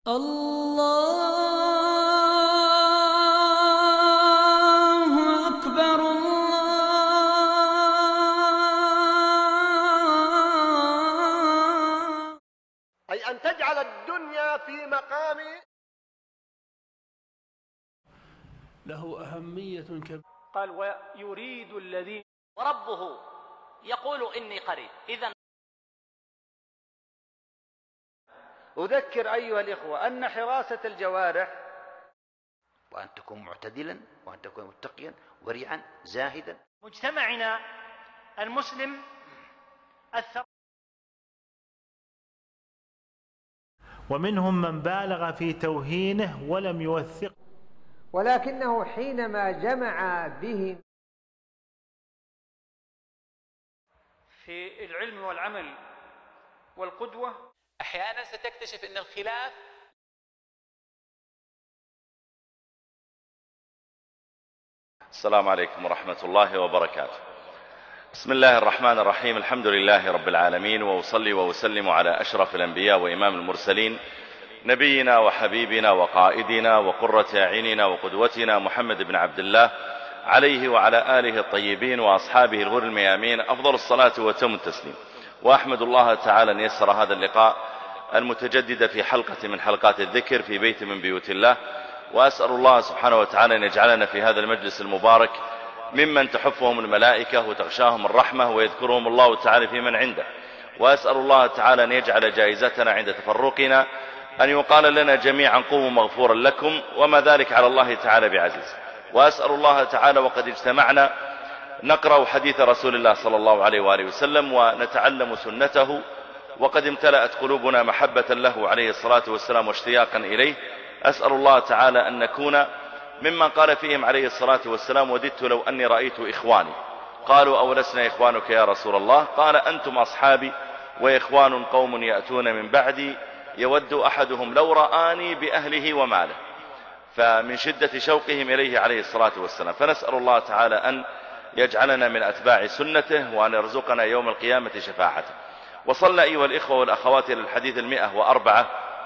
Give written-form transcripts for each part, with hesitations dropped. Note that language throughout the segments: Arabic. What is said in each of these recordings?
الله أكبر الله. أي أن تجعل الدنيا في مقام له أهمية كبيرة. قال ويريد الذي وربه يقول إني قريب. إذن أذكر أيها الإخوة أن حراسة الجوارح وأن تكون معتدلا وأن تكون متقيا ورعا زاهدا. مجتمعنا المسلم ومنهم من بالغ في توهينه ولم يوثق، ولكنه حينما جمع به في العلم والعمل والقدوة أحيانا ستكتشف أن الخلاف السلام عليكم ورحمة الله وبركاته. بسم الله الرحمن الرحيم. الحمد لله رب العالمين، وأصلي وأسلم على أشرف الأنبياء وإمام المرسلين نبينا وحبيبنا وقائدنا وقرة أعيننا وقدوتنا محمد بن عبد الله عليه وعلى آله الطيبين وأصحابه الغر الميامين أفضل الصلاة وتم التسليم. وأحمد الله تعالى أن يسر هذا اللقاء المتجدد في حلقة من حلقات الذكر في بيت من بيوت الله، وأسأل الله سبحانه وتعالى أن يجعلنا في هذا المجلس المبارك ممن تحفهم الملائكة وتغشاهم الرحمة ويذكرهم الله تعالى في من عنده. وأسأل الله تعالى أن يجعل جائزتنا عند تفرقنا أن يقال لنا جميعا قوموا مغفورا لكم، وما ذلك على الله تعالى بعزيز. وأسأل الله تعالى وقد اجتمعنا نقرأ حديث رسول الله صلى الله عليه وآله وسلم ونتعلم سنته، وقد امتلأت قلوبنا محبة له عليه الصلاة والسلام واشتياقا إليه. أسأل الله تعالى أن نكون ممن قال فيهم عليه الصلاة والسلام وددت لو أني رأيت إخواني. قالوا أولسنا إخوانك يا رسول الله؟ قال أنتم أصحابي وإخوان قوم يأتون من بعدي يود أحدهم لو رآني بأهله وماله. فمن شدة شوقهم إليه عليه الصلاة والسلام، فنسأل الله تعالى أن يجعلنا من أتباع سنته وأن يرزقنا يوم القيامة شفاعته. وصلنا أيها الإخوة والأخوات إلى الحديث 104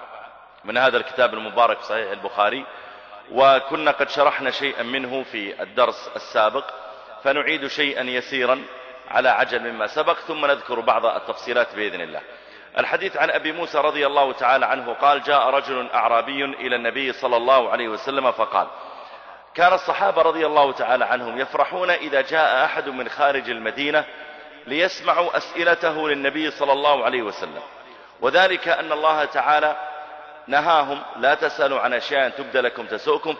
من هذا الكتاب المبارك في صحيح البخاري، وكنا قد شرحنا شيئا منه في الدرس السابق، فنعيد شيئا يسيرا على عجل مما سبق، ثم نذكر بعض التفصيلات بإذن الله. الحديث عن أبي موسى رضي الله تعالى عنه قال: جاء رجل أعرابي إلى النبي صلى الله عليه وسلم فقال: كان الصحابة رضي الله تعالى عنهم يفرحون إذا جاء أحد من خارج المدينة ليسمعوا أسئلته للنبي صلى الله عليه وسلم، وذلك أن الله تعالى نهاهم: لا تسألوا عن أشياء تبدى لكم تسؤكم،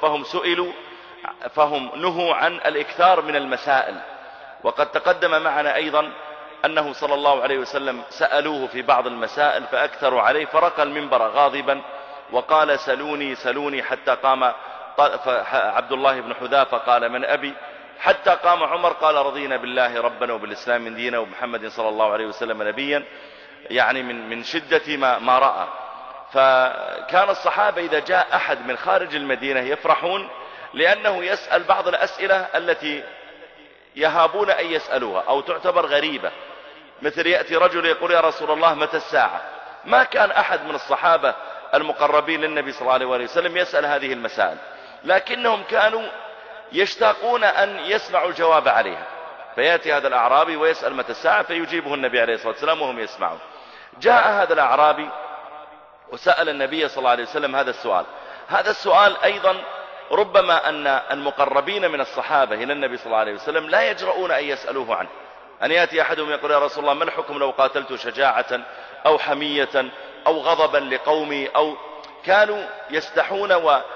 فهم نهوا عن الإكثار من المسائل. وقد تقدم معنا أيضا أنه صلى الله عليه وسلم سألوه في بعض المسائل فأكثروا عليه، فرقى المنبر غاضبا وقال: سلوني سلوني، حتى قام عبد الله بن حذافة قال: من أبي؟ حتى قام عمر قال: رضينا بالله ربنا وبالإسلام من دينا ومحمد صلى الله عليه وسلم نبيا، يعني من شدة ما رأى. فكان الصحابة إذا جاء أحد من خارج المدينة يفرحون لأنه يسأل بعض الأسئلة التي يهابون أن يسألوها أو تعتبر غريبة، مثل يأتي رجل يقول: يا رسول الله متى الساعة؟ ما كان أحد من الصحابة المقربين للنبي صلى الله عليه وسلم يسأل هذه المسائل، لكنهم كانوا يشتاقون أن يسمعوا الجواب عليها. فيأتي هذا الأعرابي ويسأل متى الساعة فيجيبه النبي عليه الصلاة والسلام وهم يسمعون. جاء هذا الأعرابي وسأل النبي صلى الله عليه وسلم هذا السؤال. هذا السؤال أيضا ربما أن المقربين من الصحابة إلى النبي صلى الله عليه وسلم لا يجرؤون أن يسألوه عنه. أن يأتي أحدهم يقول: يا رسول الله ما الحكم لو قاتلت شجاعة أو حمية أو غضبا لقومي، أو كانوا يستحون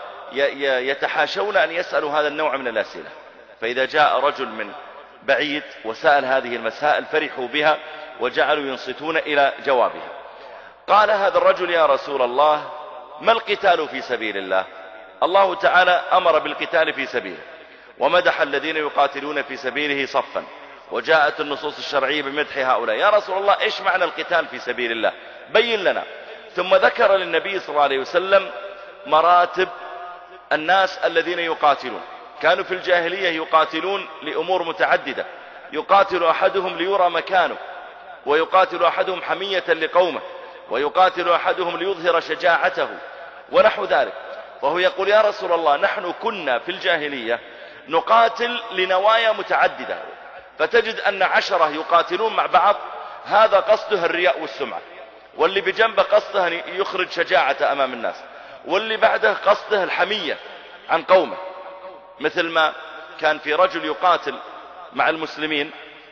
ويتحاشون أن يسألوا هذا النوع من الأسئلة. فإذا جاء رجل من بعيد وسأل هذه المسائل فرحوا بها وجعلوا ينصتون إلى جوابها. قال هذا الرجل: يا رسول الله ما القتال في سبيل الله؟ الله تعالى أمر بالقتال في سبيله ومدح الذين يقاتلون في سبيله صفا، وجاءت النصوص الشرعية بمدح هؤلاء. يا رسول الله إيش معنى القتال في سبيل الله؟ بين لنا. ثم ذكر للنبي صلى الله عليه وسلم مراتب الناس الذين يقاتلون. كانوا في الجاهلية يقاتلون لأمور متعددة، يقاتل أحدهم ليرى مكانه، ويقاتل أحدهم حمية لقومه، ويقاتل أحدهم ليظهر شجاعته، ونحو ذلك. وهو يقول يا رسول الله نحن كنا في الجاهلية نقاتل لنوايا متعددة، فتجد أن 10 يقاتلون مع بعض، هذا قصده الرياء والسمعة، واللي بجنبه قصده أن يخرج شجاعة أمام الناس، واللي بعده قصده الحمية عن قومه. مثل ما كان في رجل يقاتل مع المسلمين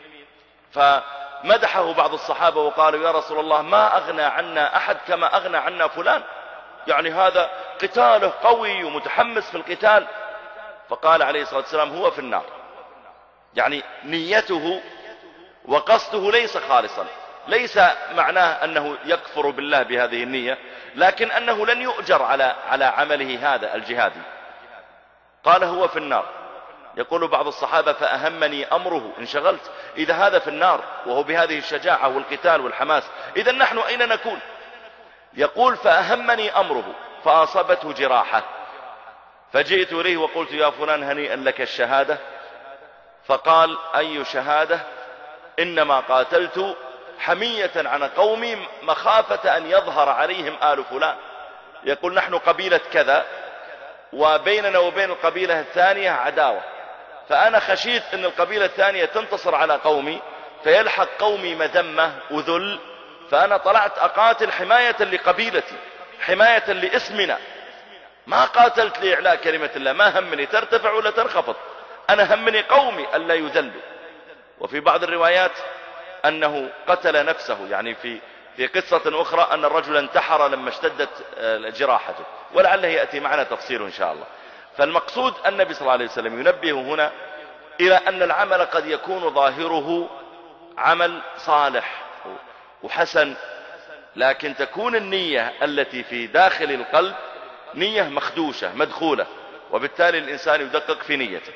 فمدحه بعض الصحابة وقالوا يا رسول الله ما أغنى عنا أحد كما أغنى عنا فلان، يعني هذا قتاله قوي ومتحمس في القتال. فقال عليه الصلاة والسلام هو في النار. يعني نيته وقصده ليس خالصا، ليس معناه أنه يكفر بالله بهذه النية، لكن أنه لن يؤجر على عمله هذا الجهادي. قال هو في النار. يقول بعض الصحابة فأهمني أمره، انشغلت، إذا هذا في النار وهو بهذه الشجاعة والقتال والحماس، إذا نحن أين نكون؟ يقول فأهمني أمره فأصابته جراحة، فجئت إليه وقلت يا فلان هنيئا لك الشهادة، فقال أي شهادة؟ إنما قاتلت حمية عن قومي مخافة أن يظهر عليهم آل فلان. يقول نحن قبيلة كذا وبيننا وبين القبيلة الثانية عداوة، فأنا خشيت أن القبيلة الثانية تنتصر على قومي فيلحق قومي مذمة وذل، فأنا طلعت أقاتل حماية لقبيلتي، حماية لاسمنا، ما قاتلت لإعلاء كلمة الله، ما همني ترتفع ولا تنخفض، أنا همني قومي ألا يذلوا. وفي بعض الروايات أنه قتل نفسه، يعني في قصة أخرى أن الرجل انتحر لما اشتدت جراحته، ولعله يأتي معنا تفصيله إن شاء الله. فالمقصود النبي صلى الله عليه وسلم ينبه هنا إلى أن العمل قد يكون ظاهره عمل صالح وحسن، لكن تكون النية التي في داخل القلب نية مخدوشة مدخولة، وبالتالي الإنسان يدقق في نيته.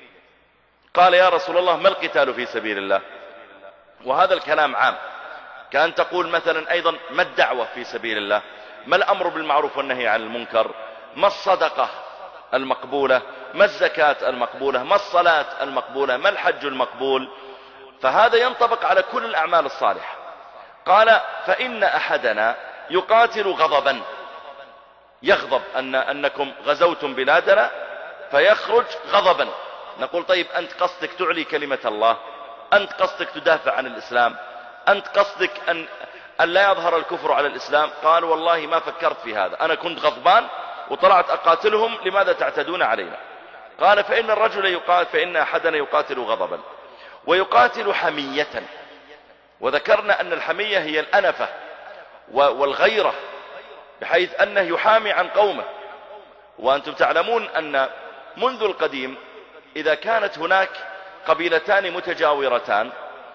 قال يا رسول الله ما القتال في سبيل الله؟ وهذا الكلام عام، كأن تقول مثلا أيضا ما الدعوة في سبيل الله؟ ما الأمر بالمعروف والنهي عن المنكر؟ ما الصدقة المقبولة؟ ما الزكاة المقبولة؟ ما الصلاة المقبولة؟ ما الحج المقبول؟ فهذا ينطبق على كل الأعمال الصالحة. قال فإن أحدنا يقاتل غضبا، يغضب أنكم غزوتم بلادنا فيخرج غضبا. نقول طيب أنت قصدك تعلي كلمة الله؟ أنت قصدك تدافع عن الإسلام؟ أنت قصدك أن لا يظهر الكفر على الإسلام؟ قال والله ما فكرت في هذا، أنا كنت غضبان وطلعت أقاتلهم، لماذا تعتدون علينا؟ قال فإن الرجل يقاتل، فإن أحدنا يقاتل غضبا ويقاتل حمية. وذكرنا أن الحمية هي الأنفة والغيرة، بحيث أنه يحامي عن قومه. وأنتم تعلمون أن منذ القديم إذا كانت هناك قبيلتان متجاورتان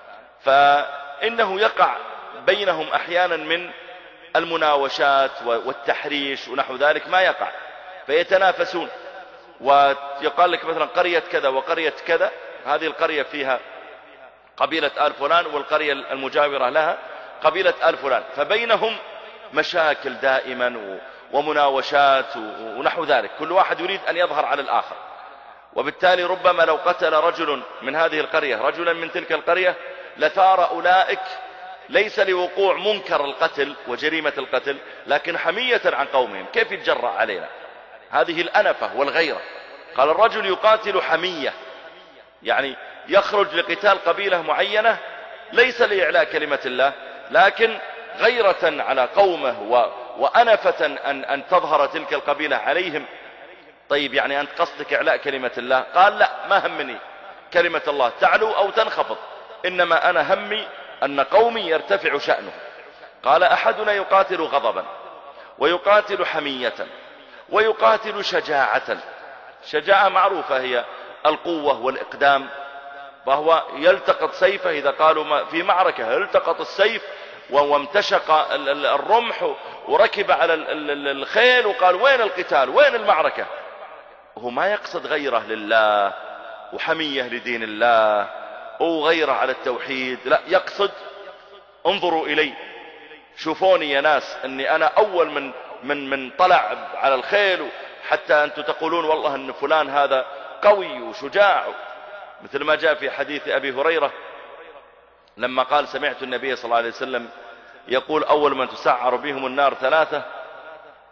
فإنه يقع بينهم أحيانا من المناوشات والتحريش ونحو ذلك ما يقع، فيتنافسون، ويقال لك مثلا قرية كذا وقرية كذا، هذه القرية فيها قبيلة آل فلان والقرية المجاورة لها قبيلة آل فلان، فبينهم مشاكل دائما ومناوشات ونحو ذلك، كل واحد يريد أن يظهر على الآخر. وبالتالي ربما لو قتل رجل من هذه القرية رجلا من تلك القرية لثار أولئك ليس لوقوع منكر القتل وجريمة القتل، لكن حمية عن قومهم، كيف يتجرأ علينا؟ هذه الأنفة والغيرة. قال الرجل يقاتل حمية، يعني يخرج لقتال قبيلة معينة ليس لإعلاء كلمة الله، لكن غيرة على قومه وأنفة أن تظهر تلك القبيلة عليهم. طيب يعني أنت قصدك إعلاء كلمة الله؟ قال لا، ما همني كلمة الله تعلو أو تنخفض، إنما أنا همي أن قومي يرتفع شأنه. قال أحدنا يقاتل غضبا ويقاتل حمية ويقاتل شجاعة. شجاعة معروفة هي القوة والإقدام، فهو يلتقط سيفه، إذا قالوا في معركة التقط السيف وامتشق الرمح وركب على الخيل وقال وين القتال وين المعركة؟ هو ما يقصد غيره لله وحمية لدين الله وغيره على التوحيد، لا، يقصد انظروا إلي، شوفوني يا ناس أني أنا أول من طلع على الخيل، حتى أنتم تقولون والله أن فلان هذا قوي وشجاع، مثل ما جاء في حديث أبي هريرة لما قال سمعت النبي صلى الله عليه وسلم يقول أول من تسعر بهم النار 3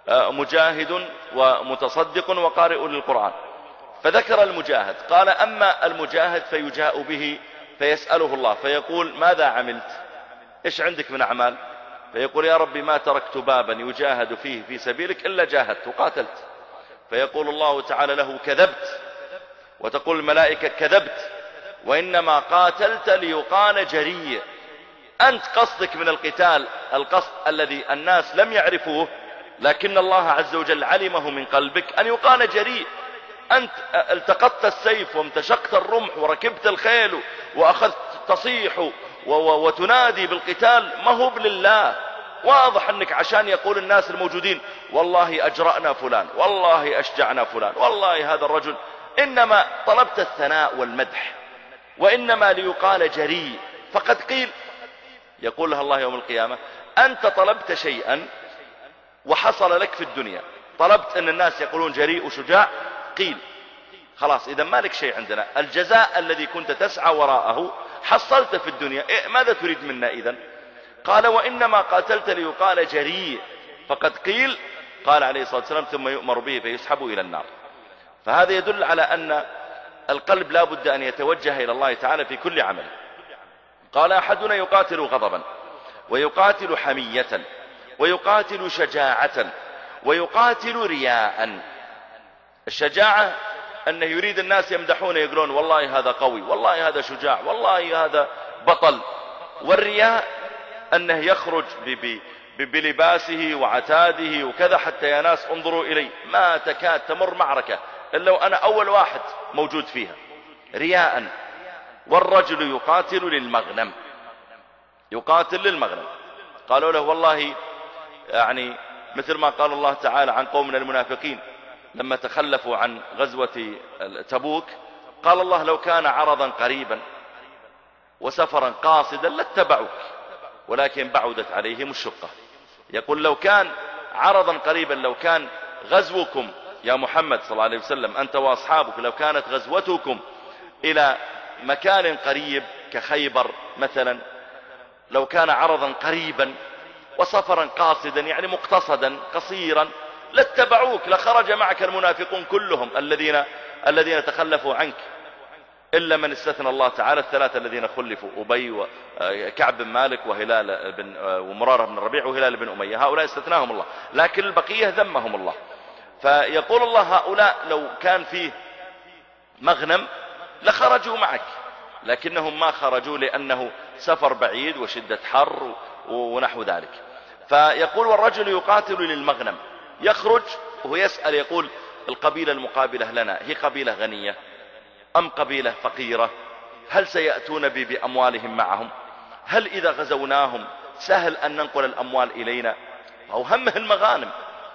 مجاهد ومتصدق وقارئ للقرآن. فذكر المجاهد، قال أما المجاهد فيجاء به فيسأله الله فيقول ماذا عملت؟ إيش عندك من أعمال؟ فيقول يا ربي ما تركت بابا يجاهد فيه في سبيلك إلا جاهدت وقاتلت. فيقول الله تعالى له كذبت، وتقول الملائكة كذبت، وإنما قاتلت ليقال جريء. أنت قصدك من القتال القصد الذي الناس لم يعرفوه، لكن الله عز وجل علمه من قلبك، أن يقال جريء. أنت التقطت السيف وامتشقت الرمح وركبت الخيل وأخذت تصيح وتنادي بالقتال، ما هو لله. واضح أنك عشان يقول الناس الموجودين والله أجرأنا فلان، والله أشجعنا فلان، والله هذا الرجل. إنما طلبت الثناء والمدح، وإنما ليقال جريء. فقد قيل، يقول لها الله يوم القيامة أنت طلبت شيئا وحصل لك في الدنيا، طلبت أن الناس يقولون جريء وشجاع، قيل خلاص إذا ما لك شيء عندنا، الجزاء الذي كنت تسعى وراءه حصلت في الدنيا، ماذا تريد منا إذن؟ قال وإنما قاتلت ليقال جريء. فقد قيل، قال عليه الصلاة والسلام ثم يؤمر به فيسحب إلى النار. فهذا يدل على أن القلب لا بد أن يتوجه إلى الله تعالى في كل عمل. قال أحدنا يقاتل غضبا، ويقاتل حمية، ويقاتل شجاعة، ويقاتل رياء. الشجاعة أنه يريد الناس يمدحونه يقولون والله هذا قوي، والله هذا شجاع، والله هذا بطل. والرياء أنه يخرج بلباسه وعتاده وكذا حتى يا ناس انظروا إلي، ما تكاد تمر معركة إلا وأنا أول واحد موجود فيها، رياء. والرجل يقاتل للمغنم، يقاتل للمغنم. قالوا له والله يعني مثل ما قال الله تعالى عن قوم من المنافقين لما تخلفوا عن غزوة تبوك، قال الله لو كان عرضا قريبا وسفرا قاصدا لاتبعوك ولكن بعدت عليهم الشقة. يقول لو كان عرضا قريبا، لو كان غزوكم يا محمد صلى الله عليه وسلم أنت وأصحابك، لو كانت غزوتكم إلى مكان قريب كخيبر مثلا، لو كان عرضا قريبا وسفرا قاصدا يعني مقتصدا قصيرا لاتبعوك، لخرج معك المنافقون كلهم الذين تخلفوا عنك، إلا من استثنى الله تعالى الثلاثة الذين خلفوا، أبي وكعب بن مالك وهلال بن ومرارة بن الربيع وهلال بن أمية، هؤلاء استثناهم الله، لكن البقية ذمهم الله. فيقول الله هؤلاء لو كان فيه مغنم لخرجوا معك، لكنهم ما خرجوا لأنه سفر بعيد وشدة حر ونحو ذلك. فيقول والرجل يقاتل للمغنم، يخرج وهو يسأل يقول القبيلة المقابلة لنا هي قبيلة غنية أم قبيلة فقيرة؟ هل سيأتون بأموالهم معهم؟ هل إذا غزوناهم سهل أن ننقل الأموال إلينا؟ أو همه المغانم.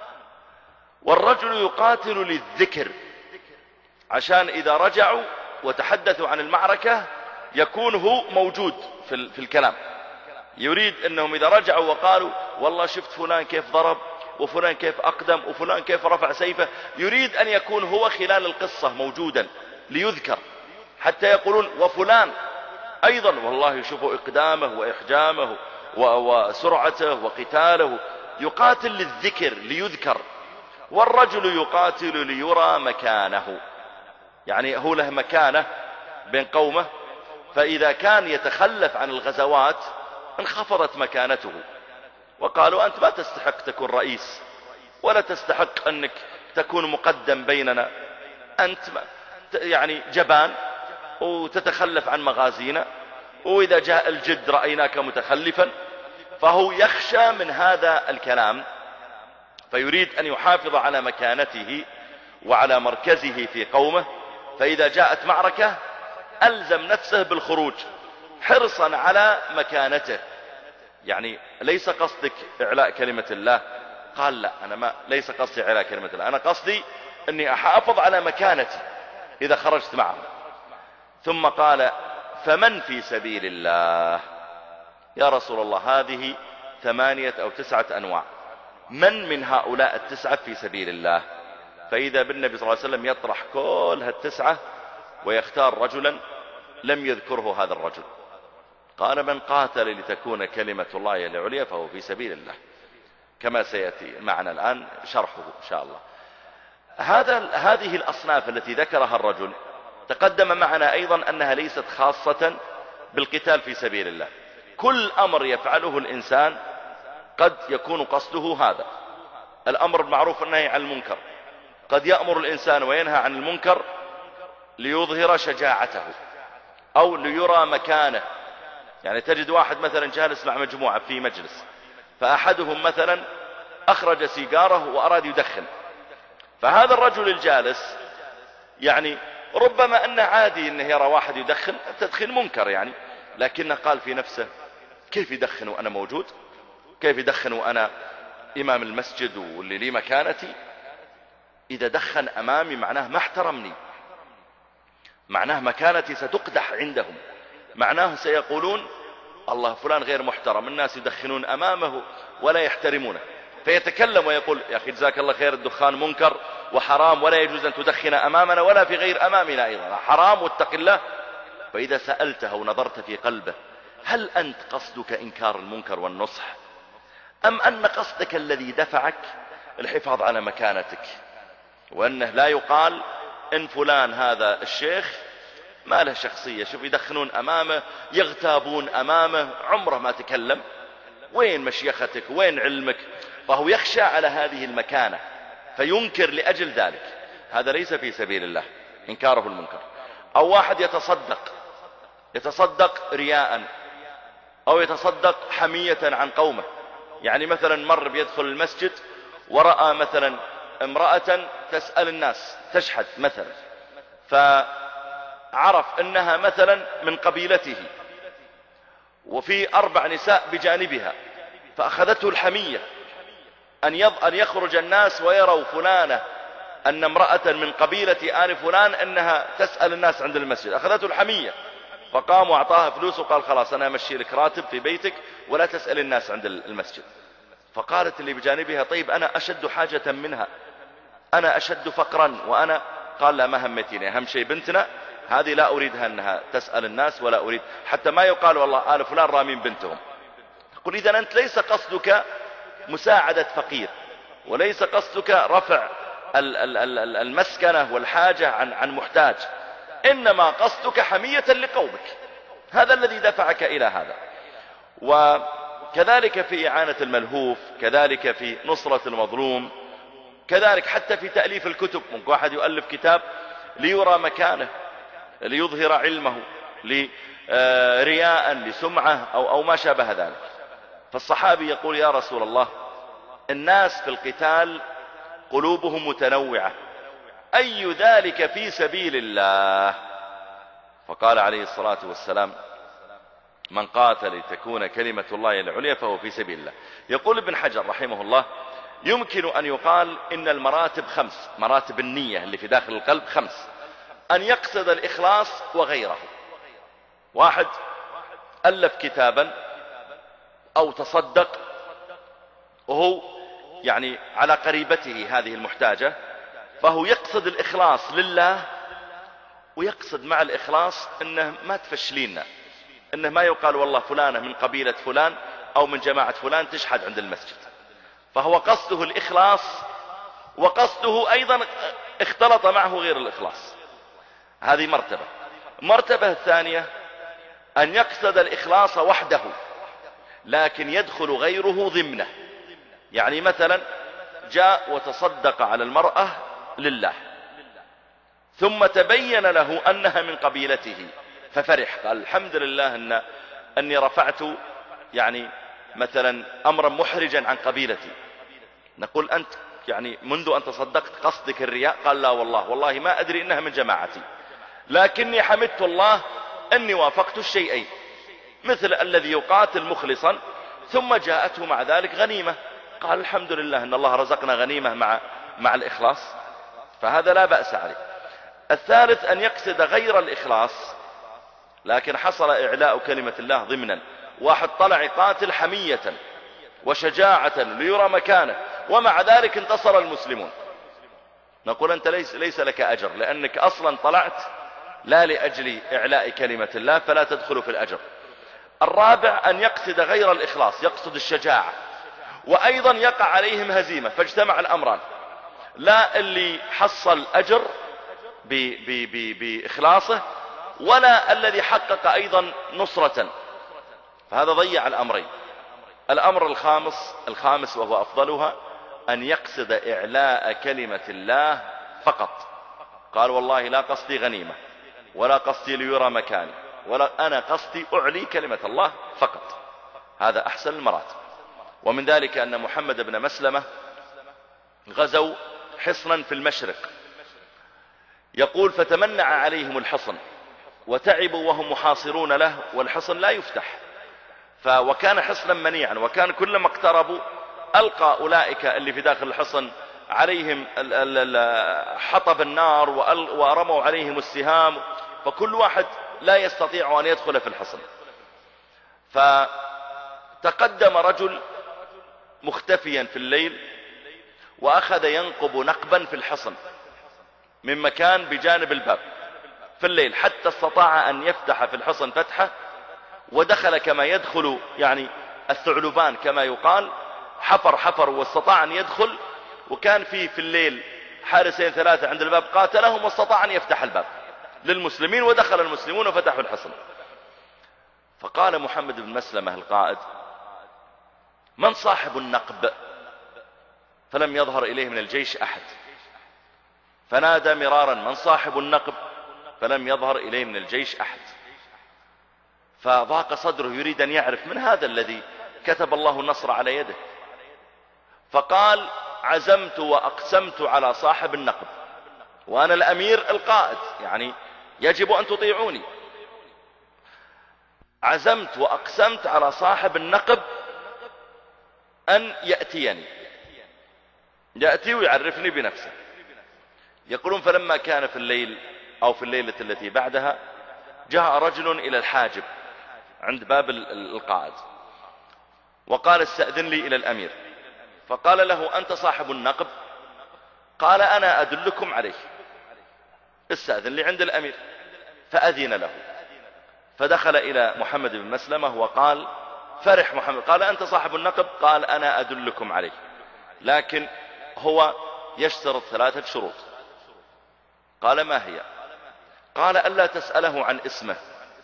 والرجل يقاتل للذكر، عشان إذا رجعوا وتحدثوا عن المعركة يكون هو موجود في الكلام. يريد أنهم إذا رجعوا وقالوا والله شفت فلان كيف ضرب، وفلان كيف أقدم، وفلان كيف رفع سيفه، يريد أن يكون هو خلال القصة موجودا ليذكر، حتى يقولون وفلان أيضا والله يشوفوا إقدامه وإحجامه وسرعته وقتاله، يقاتل للذكر ليذكر. والرجل يقاتل ليرى مكانه، يعني هو له مكانة بين قومه، فإذا كان يتخلف عن الغزوات انخفضت مكانته، وقالوا أنت ما تستحق تكون رئيس، ولا تستحق أنك تكون مقدم بيننا، أنت يعني جبان وتتخلف عن مغازينا، وإذا جاء الجد رأيناك متخلفا. فهو يخشى من هذا الكلام، فيريد أن يحافظ على مكانته وعلى مركزه في قومه، فإذا جاءت معركة ألزم نفسه بالخروج حرصا على مكانته. يعني ليس قصدك إعلاء كلمة الله؟ قال لا، أنا ليس قصدي إعلاء كلمة الله، أنا قصدي أني أحافظ على مكانتي إذا خرجت معه. ثم قال فمن في سبيل الله؟ يا رسول الله هذه 8 أو 9 أنواع، من هؤلاء 9 في سبيل الله؟ فإذا بالنبي صلى الله عليه وسلم يطرح كل 9 ويختار رجلا لم يذكره هذا الرجل. قال من قاتل لتكون كلمة الله العليا فهو في سبيل الله. كما سيأتي معنا الآن شرحه إن شاء الله. هذه الأصناف التي ذكرها الرجل تقدم معنا أيضا أنها ليست خاصة بالقتال في سبيل الله. كل أمر يفعله الإنسان قد يكون قصده هذا الأمر المعروف والنهي عن المنكر. قد يأمر الإنسان وينهى عن المنكر ليظهر شجاعته أو ليرى مكانه. يعني تجد واحد مثلا جالس مع مجموعة في مجلس، فأحدهم مثلا أخرج سيجاره وأراد يدخن، فهذا الرجل الجالس يعني ربما أنه عادي أنه يرى واحد يدخن، التدخين منكر يعني، لكنه قال في نفسه كيف يدخن وأنا موجود؟ كيف يدخن وأنا إمام المسجد واللي لي مكانتي؟ إذا دخن أمامي معناه ما احترمني، معناه مكانتي ستقدح عندهم، معناه سيقولون الله فلان غير محترم، الناس يدخنون أمامه ولا يحترمونه، فيتكلم ويقول يا أخي جزاك الله خير، الدخان منكر وحرام ولا يجوز أن تدخن أمامنا ولا في غير أمامنا أيضا، حرام واتق الله. فإذا سألته ونظرت في قلبه هل أنت قصدك إنكار المنكر والنصح، أم أن قصدك الذي دفعك الحفاظ على مكانتك، وأنه لا يقال إن فلان هذا الشيخ ما له شخصية، شوف يدخنون أمامه يغتابون أمامه عمره ما تكلم، وين مشيختك وين علمك؟ فهو يخشى على هذه المكانة فينكر لأجل ذلك. هذا ليس في سبيل الله إنكاره المنكر. أو واحد يتصدق رياء أو يتصدق حمية عن قومه، يعني مثلا مر بيدخل المسجد ورأى مثلا امرأة تسأل الناس تشحد مثلا، فعرف أنها مثلا من قبيلته وفي 4 نساء بجانبها، فأخذته الحمية أن يخرج الناس ويروا فلانة أن امرأة من قبيلة آل فلان أنها تسأل الناس عند المسجد، أخذته الحمية، فقام وأعطاها فلوس وقال خلاص أنا أمشي لك راتب في بيتك ولا تسأل الناس عند المسجد. فقالت اللي بجانبها طيب أنا أشد حاجة منها، أنا أشد فقرا، وأنا قال لا ما همتيني، أهم شيء بنتنا هذه لا أريدها أنها تسأل الناس ولا أريد حتى ما يقال والله آل فلان رامين بنتهم. قل إذا أنت ليس قصدك مساعدة فقير وليس قصدك رفع المسكنة والحاجة عن محتاج، إنما قصدك حمية لقومك، هذا الذي دفعك إلى هذا. وكذلك في إعانة الملهوف، كذلك في نصرة المظلوم، كذلك حتى في تأليف الكتب. ممكن واحد يؤلف كتاب ليرى مكانه، ليظهر علمه، لرياء، لسمعة أو ما شابه ذلك. فالصحابي يقول يا رسول الله الناس في القتال قلوبهم متنوعة، أي ذلك في سبيل الله؟ فقال عليه الصلاة والسلام من قاتل لتكون كلمة الله العليا فهو في سبيل الله. يقول ابن حجر رحمه الله يمكن أن يقال إن المراتب 5، مراتب النية اللي في داخل القلب 5، أن يقصد الإخلاص وغيره. واحد ألف كتابا أو تصدق وهو يعني على قريبته هذه المحتاجة، فهو يقصد الإخلاص لله، ويقصد مع الإخلاص أنه ما تفشلينا، أنه ما يقال والله فلانة من قبيلة فلان أو من جماعة فلان تشحد عند المسجد. فهو قصده الإخلاص، وقصده أيضا اختلط معه غير الإخلاص. هذه مرتبة. المرتبة الثانية أن يقصد الإخلاص وحده لكن يدخل غيره ضمنه، يعني مثلا جاء وتصدق على المرأة لله ثم تبين له أنها من قبيلته ففرح، قال الحمد لله أني رفعت يعني مثلا أمرا محرجا عن قبيلتي. نقول أنت يعني منذ أن تصدقت قصدك الرياء؟ قال لا والله ما أدري إنها من جماعتي، لكني حمدت الله أني وافقت الشيئين، مثل الذي يقاتل مخلصا ثم جاءته مع ذلك غنيمة، قال الحمد لله أن الله رزقنا غنيمة مع الإخلاص، فهذا لا بأس عليه. الثالث أن يقصد غير الإخلاص لكن حصل إعلاء كلمة الله ضمنا. واحد طلع يقاتل حمية وشجاعة ليرى مكانه ومع ذلك انتصر المسلمون، نقول أنت ليس لك أجر، لأنك أصلا طلعت لا لأجل إعلاء كلمة الله فلا تدخل في الأجر. الرابع أن يقصد غير الإخلاص، يقصد الشجاعة وأيضا يقع عليهم هزيمة، فاجتمع الأمران، لا اللي حصل أجر بإخلاصه ولا الذي حقق أيضا نصرة، فهذا ضيع الأمرين. الأمر الخامس وهو أفضلها أن يقصد إعلاء كلمة الله فقط. قال والله لا قصدي غنيمة ولا قصدي ليرى مكاني، ولا أنا قصدي أعلي كلمة الله فقط. هذا أحسن المراتب. ومن ذلك أن محمد بن مسلمة غزوا حصنا في المشرق، يقول فتمنع عليهم الحصن وتعبوا وهم محاصرون له، والحصن لا يفتح، وكان حصنا منيعا، وكان كلما اقتربوا ألقى أولئك اللي في داخل الحصن عليهم حطب النار ورموا عليهم السهام، فكل واحد لا يستطيع أن يدخل في الحصن. فتقدم رجل مختفيا في الليل وأخذ ينقب نقبا في الحصن من مكان بجانب الباب في الليل، حتى استطاع أن يفتح في الحصن فتحة، ودخل كما يدخل يعني الثعلبان كما يقال، حفر واستطاع أن يدخل، وكان في الليل حارسين 3 عند الباب قاتلهم واستطاع أن يفتح الباب للمسلمين، ودخل المسلمون وفتحوا الحصن. فقال محمد بن مسلمة القائد من صاحب النقب؟ فلم يظهر إليه من الجيش أحد، فنادى مرارا من صاحب النقب؟ فلم يظهر إليه من الجيش أحد. فضاق صدره يريد أن يعرف من هذا الذي كتب الله النصر على يده، فقال عزمت وأقسمت على صاحب النقب، وأنا الأمير القائد، يعني يجب أن تطيعوني. عزمت وأقسمت على صاحب النقب أن يأتي ويعرفني بنفسه. يقولون فلما كان في الليل أو في الليلة التي بعدها جاء رجل إلى الحاجب عند باب القائد وقال استأذن لي إلى الأمير، فقال له أنت صاحب النقب؟ قال أنا أدلكم عليه، استأذن لي عند الأمير. فأذن له، فدخل إلى محمد بن مسلمة وقال فرح محمد، قال أنت صاحب النقب؟ قال أنا أدلكم عليه، لكن هو يشترط 3 شروط. قال ما هي؟ قال ألا تسأله عن اسمه،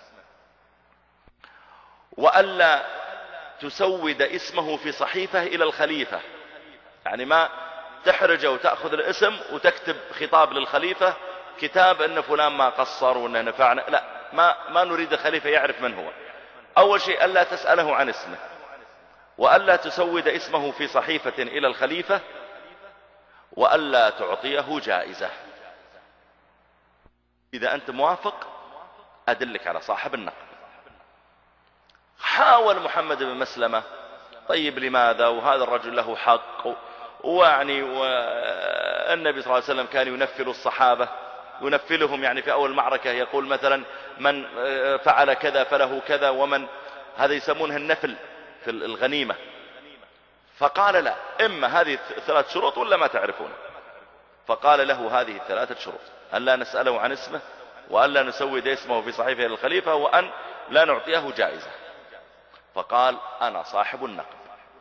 وألا تسود اسمه في صحيفة إلى الخليفة، يعني ما تحرجه وتأخذ الاسم وتكتب خطاب للخليفة كتاب أن فلان ما قصر وأنه نفعنا، لا، ما نريد الخليفة يعرف من هو. أول شيء ألا تسأله عن اسمه، وألا تسود اسمه في صحيفة إلى الخليفة، وألا تعطيه جائزة. إذا أنت موافق أدلك على صاحب النقب. حاول محمد بن مسلمة طيب لماذا، وهذا الرجل له حق، ويعني والنبي صلى الله عليه وسلم كان ينفل الصحابة، ينفلهم يعني في أول معركة يقول مثلا من فعل كذا فله كذا، ومن هذا يسمونه النفل في الغنيمة. فقال لا، إما هذه 3 شروط ولا ما تعرفون. فقال له هذه 3 شروط: أن لا نسأله عن اسمه، وأن لا نسود اسمه في صحيفة للخليفة، وأن لا نعطيه جائزة. فقال أنا صاحب النقب.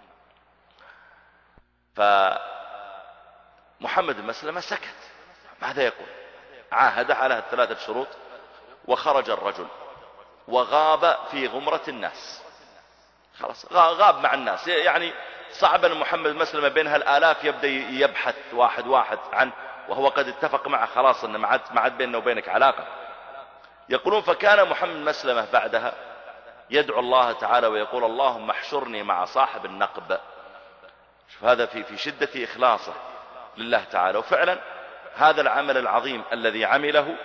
فمحمد بن مسلمة سكت، ماذا يقول؟ عاهد على 3 شروط، وخرج الرجل وغاب في غمرة الناس، خلاص غاب مع الناس. يعني صعب أن محمد بن مسلمة بين هالآلاف يبدأ يبحث واحد عنه، وهو قد اتفق معه خلاص أن ما عاد بيننا وبينك علاقة. يقولون فكان محمد بن مسلمة بعدها يدعو الله تعالى ويقول اللهم احشرني مع صاحب النقب. شوف هذا في شدة إخلاصه لله تعالى. وفعلا هذا العمل العظيم الذي عمله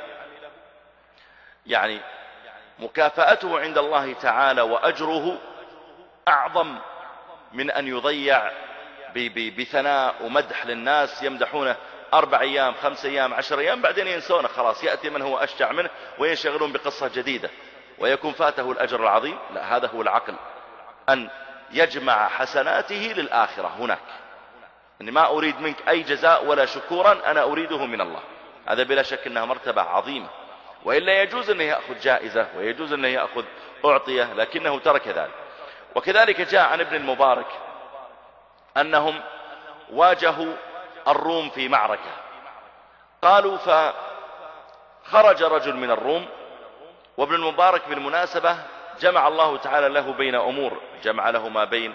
يعني مكافأته عند الله تعالى وأجره أعظم من أن يضيع بثناء ومدح للناس يمدحونه 4 أيام 5 أيام 10 أيام، بعدين ينسونه خلاص، يأتي من هو أشجع منه وينشغلون بقصة جديدة ويكون فاته الأجر العظيم. لا، هذا هو العقل، أن يجمع حسناته للآخرة هناك. أني ما أريد منك أي جزاء ولا شكورا، أنا أريده من الله. هذا بلا شك أنها مرتبة عظيمة، وإلا يجوز أنه يأخذ جائزة ويجوز أنه يأخذ أعطية، لكنه ترك ذلك. وكذلك جاء عن ابن المبارك أنهم واجهوا الروم في معركة. قالوا فخرج رجل من الروم، وابن المبارك بالمناسبة جمع الله تعالى له بين أمور، جمع له ما بين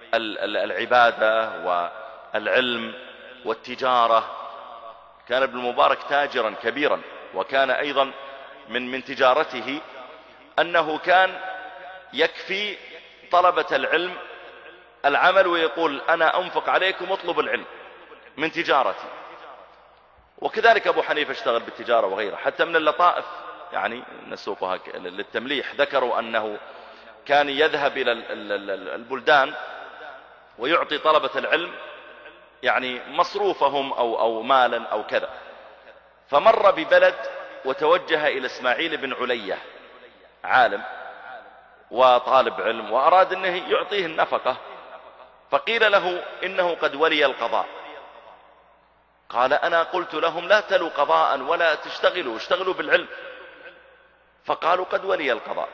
العبادة والعلم والتجارة. كان ابن المبارك تاجرا كبيرا، وكان أيضا من تجارته أنه كان يكفي طلبة العلم العمل، ويقول أنا أنفق عليكم اطلب العلم من تجارتي. وكذلك أبو حنيفة اشتغل بالتجارة وغيره. حتى من اللطائف يعني نسوقها للتمليح، ذكروا أنه كان يذهب إلى البلدان ويعطي طلبة العلم يعني مصروفهم أو مالا أو كذا. فمر ببلد وتوجه إلى إسماعيل بن علية، عالم وطالب علم، وأراد أنه يعطيه النفقة. فقيل له إنه قد ولي القضاء. قال أنا قلت لهم لا تلوا قضاء ولا تشتغلوا، اشتغلوا بالعلم. فقالوا قد ولي القضاء.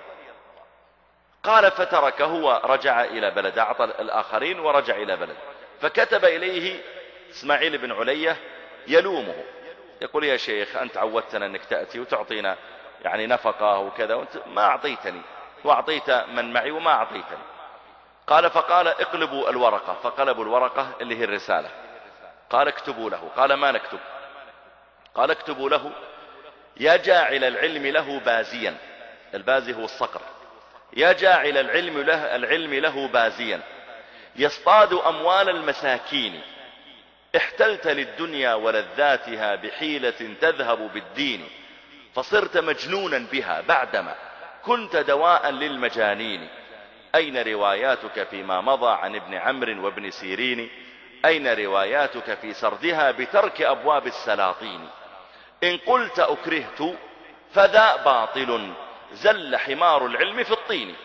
قال فتركه ورجع إلى بلد، أعطى الآخرين ورجع إلى بلد. فكتب إليه إسماعيل بن علية يلومه، يقول يا شيخ أنت عودتنا أنك تأتي وتعطينا يعني نفقة وكذا، وأنت ما أعطيتني، وأعطيت من معي وما أعطيتني. قال فقال اقلبوا الورقة. فقلبوا الورقة اللي هي الرسالة. قال اكتبوا له. قال ما نكتب. قال اكتبوا له يا جاعل العلم له بازيا. البازي هو الصقر. يا جاعل العلم له بازيا يصطاد أموال المساكين، احتلت للدنيا ولذاتها بحيلة تذهب بالدين، فصرت مجنونا بها بعدما كنت دواء للمجانين. أين رواياتك فيما مضى عن ابن عمرو وابن سيرين؟ أين رواياتك في سردها بترك أبواب السلاطين؟ إن قلت أكرهت فذا باطل، زل حمار العلم في الطين.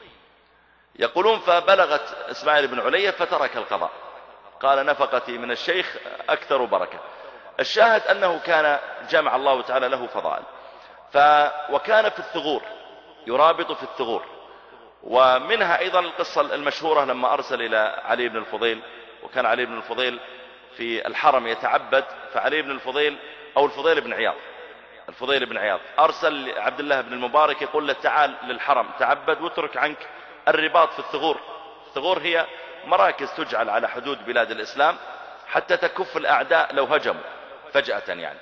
يقولون فبلغت إسماعيل بن علية فترك القضاء. قال نفقتي من الشيخ أكثر بركة. الشاهد أنه كان جمع الله تعالى له فضائل. وكان في الثغور، يرابط في الثغور. ومنها أيضا القصة المشهورة لما أرسل إلى علي بن الفضيل، وكان علي بن الفضيل في الحرم يتعبد، فعلي بن الفضيل أو الفضيل بن عياض أرسل عبد الله بن المبارك يقول له تعال للحرم تعبد واترك عنك الرباط في الثغور. الثغور هي مراكز تجعل على حدود بلاد الإسلام حتى تكف الأعداء لو هجموا فجأة يعني.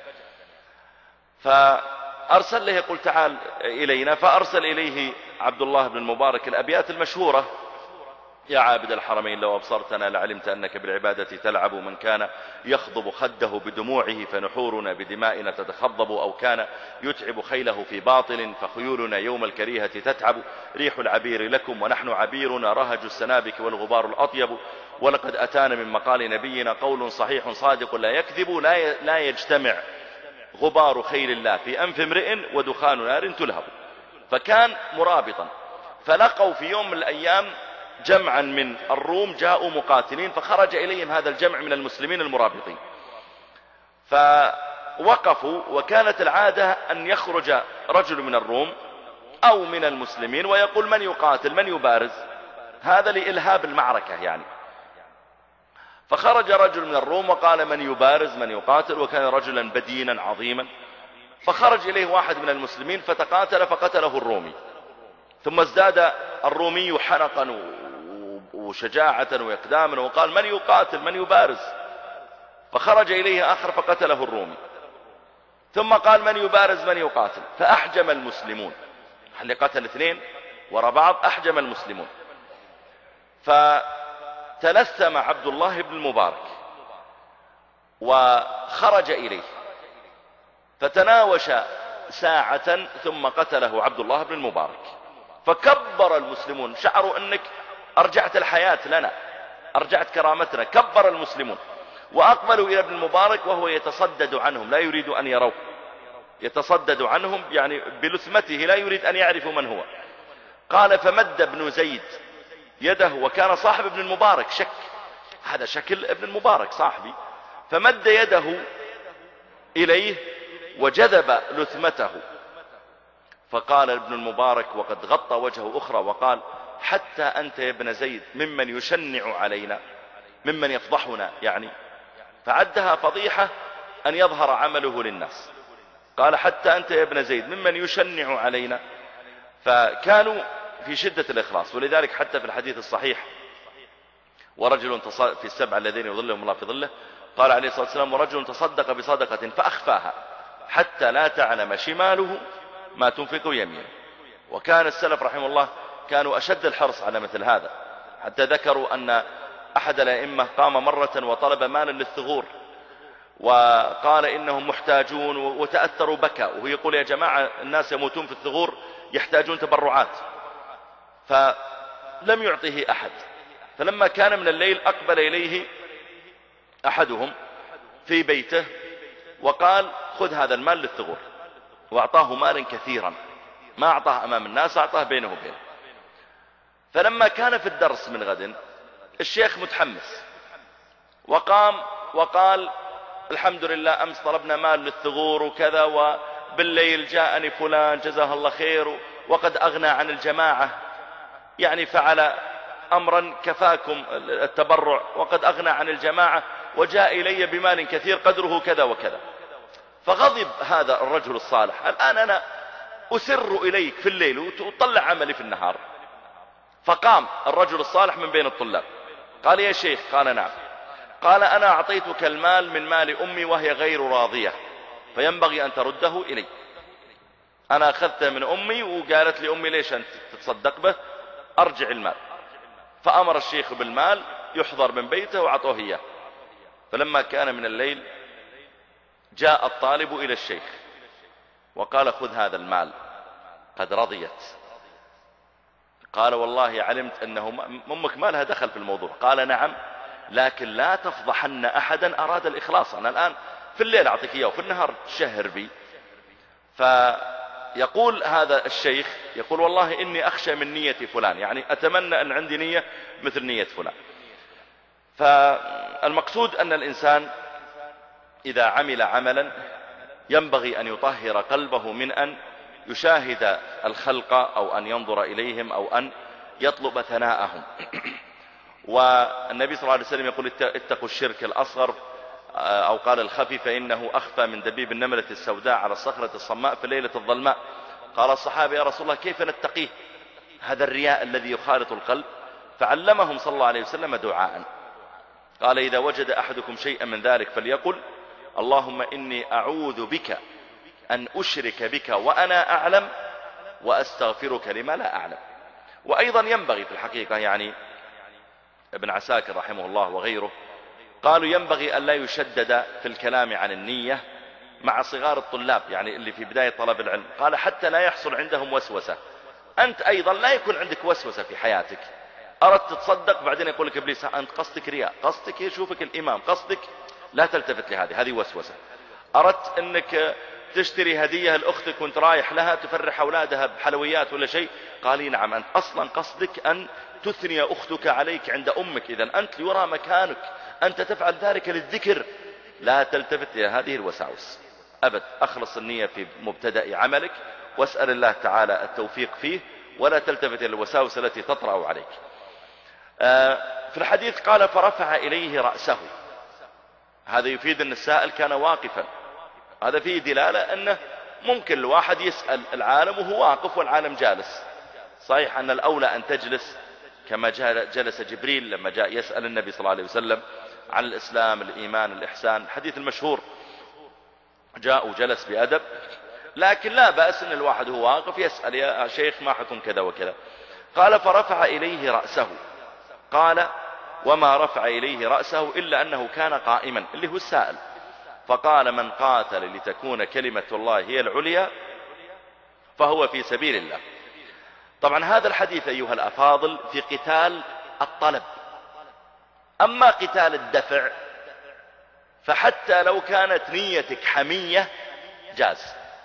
فأرسل له يقول تعال إلينا. فأرسل إليه عبد الله بن المبارك الأبيات المشهورة: يا عابد الحرمين لو أبصرتنا لعلمت أنك بالعبادة تلعب، من كان يخضب خده بدموعه فنحورنا بدمائنا تتخضب، أو كان يتعب خيله في باطل فخيولنا يوم الكريهة تتعب. ريح العبير لكم ونحن عبيرنا رهج السنابك والغبار الأطيب، ولقد أتانا من مقال نبينا قول صحيح صادق لا يكذب، لا يجتمع غبار خيل الله في أنف امرئ ودخان نار تلهب. فكان مرابطا. فلقوا في يوم من الأيام جمعا من الروم جاءوا مقاتلين، فخرج إليهم هذا الجمع من المسلمين المرابطين. فوقفوا، وكانت العادة أن يخرج رجل من الروم أو من المسلمين ويقول من يقاتل من يبارز، هذا لإلهاب المعركة يعني. فخرج رجل من الروم وقال من يبارز من يقاتل، وكان رجلا بدينا عظيما. فخرج إليه واحد من المسلمين فتقاتل فقتله الرومي، ثم ازداد الرومي حنقا وشجاعة وإقداما وقال من يقاتل من يبارز، فخرج إليه آخر فقتله الرومي، ثم قال من يبارز من يقاتل، فأحجم المسلمون. اللي قتل اثنين وراء بعض أحجم المسلمون. فتلثم عبد الله بن المبارك وخرج إليه فتناوش ساعة ثم قتله عبد الله بن المبارك. فكبر المسلمون، شعروا أنك أرجعت الحياة لنا، أرجعت كرامتنا. كبر المسلمون وأقبلوا إلى ابن المبارك وهو يتصدد عنهم، لا يريد أن يروه، يتصدد عنهم يعني بلثمته، لا يريد أن يعرفوا من هو. قال فمد ابن زيد يده، وكان صاحب ابن المبارك شك، هذا شكل ابن المبارك صاحبي، فمد يده إليه وجذب لثمته. فقال ابن المبارك وقد غطى وجهه أخرى وقال حتى أنت يا ابن زيد ممن يشنع علينا، ممن يفضحنا يعني، فعدها فضيحة أن يظهر عمله للناس. قال حتى أنت يا ابن زيد ممن يشنع علينا. فكانوا في شدة الإخلاص. ولذلك حتى في الحديث الصحيح ورجل في السبع الذين يظلهم الله في ظله، قال عليه الصلاة والسلام ورجل تصدق بصدقة فأخفاها حتى لا تعلم شماله ما تنفق يمينه. وكان السلف رحمه الله كانوا أشد الحرص على مثل هذا، حتى ذكروا أن أحد الأئمة قام مرة وطلب مالا للثغور وقال إنهم محتاجون، وتأثروا بكى، وهو يقول يا جماعة الناس يموتون في الثغور يحتاجون تبرعات، فلم يعطيه أحد. فلما كان من الليل أقبل إليه أحدهم في بيته وقال خذ هذا المال للثغور، وأعطاه مالا كثيرا، ما أعطاه أمام الناس، أعطاه بينه وبينه. فلما كان في الدرس من غد الشيخ متحمس وقام وقال الحمد لله أمس طلبنا مال للثغور وكذا، وبالليل جاءني فلان جزاه الله خير وقد أغنى عن الجماعة، يعني فعل أمرا كفاكم التبرع وقد أغنى عن الجماعة وجاء إلي بمال كثير قدره كذا وكذا. فغضب هذا الرجل الصالح، الآن أنا أسر إليك في الليل وتطلع عملي في النهار. فقام الرجل الصالح من بين الطلاب قال يا شيخ، قال نعم، قال أنا أعطيتك المال من مال أمي وهي غير راضية، فينبغي أن ترده إلي. أنا أخذته من أمي وقالت لي أمي ليش أنت تتصدق به، أرجع المال. فأمر الشيخ بالمال يحضر من بيته وعطوه إياه. فلما كان من الليل جاء الطالب إلى الشيخ وقال خذ هذا المال قد رضيت. قال والله علمت أنه أمك ما لها دخل في الموضوع. قال نعم، لكن لا تفضحن أحدا أراد الإخلاص. أنا الآن في الليل أعطيك إياه وفي النهار شهر بي. فيقول هذا الشيخ يقول والله إني أخشى من نية فلان، يعني أتمنى أن عندي نية مثل نية فلان. فالمقصود أن الإنسان إذا عمل عملا ينبغي أن يطهر قلبه من أن يشاهد الخلق أو أن ينظر إليهم أو أن يطلب ثناءهم. والنبي صلى الله عليه وسلم يقول اتقوا الشرك الأصغر، أو قال الخفي، فإنه أخفى من دبيب النملة السوداء على الصخرة الصماء في الليلة الظلماء. قال الصحابة يا رسول الله كيف نتقيه هذا الرياء الذي يخالط القلب؟ فعلمهم صلى الله عليه وسلم دعاء، قال إذا وجد أحدكم شيئا من ذلك فليقل اللهم إني أعوذ بك أن أشرك بك وأنا أعلم وأستغفرك لما لا أعلم. وأيضا ينبغي في الحقيقة، يعني ابن عساكر رحمه الله وغيره قالوا ينبغي أن لا يشدد في الكلام عن النية مع صغار الطلاب، يعني اللي في بداية طلب العلم. قال حتى لا يحصل عندهم وسوسة. أنت أيضا لا يكون عندك وسوسة في حياتك، أردت تتصدق بعدين يقول لك إبليس أنت قصدك رياء، قصدك يشوفك الإمام، قصدك لا تلتفت لهذه، هذه وسوسة. أردت أنك تشتري هدية لأختك وانت رايح لها تفرح أولادها بحلويات ولا شيء، قال نعم أنت أصلا قصدك أن تثني أختك عليك عند أمك، إذن أنت يرى مكانك، أنت تفعل ذلك للذكر، لا تلتفت إلى هذه الوساوس أبد. أخلص النية في مبتدأ عملك واسأل الله تعالى التوفيق فيه، ولا تلتفت إلى الوساوس التي تطرأ عليك. في الحديث قال فرفع إليه رأسه، هذا يفيد أن السائل كان واقفا. هذا فيه دلالة أنه ممكن الواحد يسأل العالم وهو واقف والعالم جالس. صحيح أن الأولى أن تجلس كما جلس جبريل لما جاء يسأل النبي صلى الله عليه وسلم عن الإسلام الإيمان الإحسان، الحديث المشهور جاء وجلس بأدب. لكن لا بأس أن الواحد هو واقف يسأل يا شيخ ما حكم كذا وكذا. قال فرفع إليه رأسه، قال وما رفع إليه رأسه إلا أنه كان قائما، اللي هو السائل. فقال من قاتل لتكون كلمة الله هي العليا فهو في سبيل الله. طبعا هذا الحديث أيها الأفاضل في قتال الطلب. أما قتال الدفع فحتى لو كانت نيتك حمية جاز.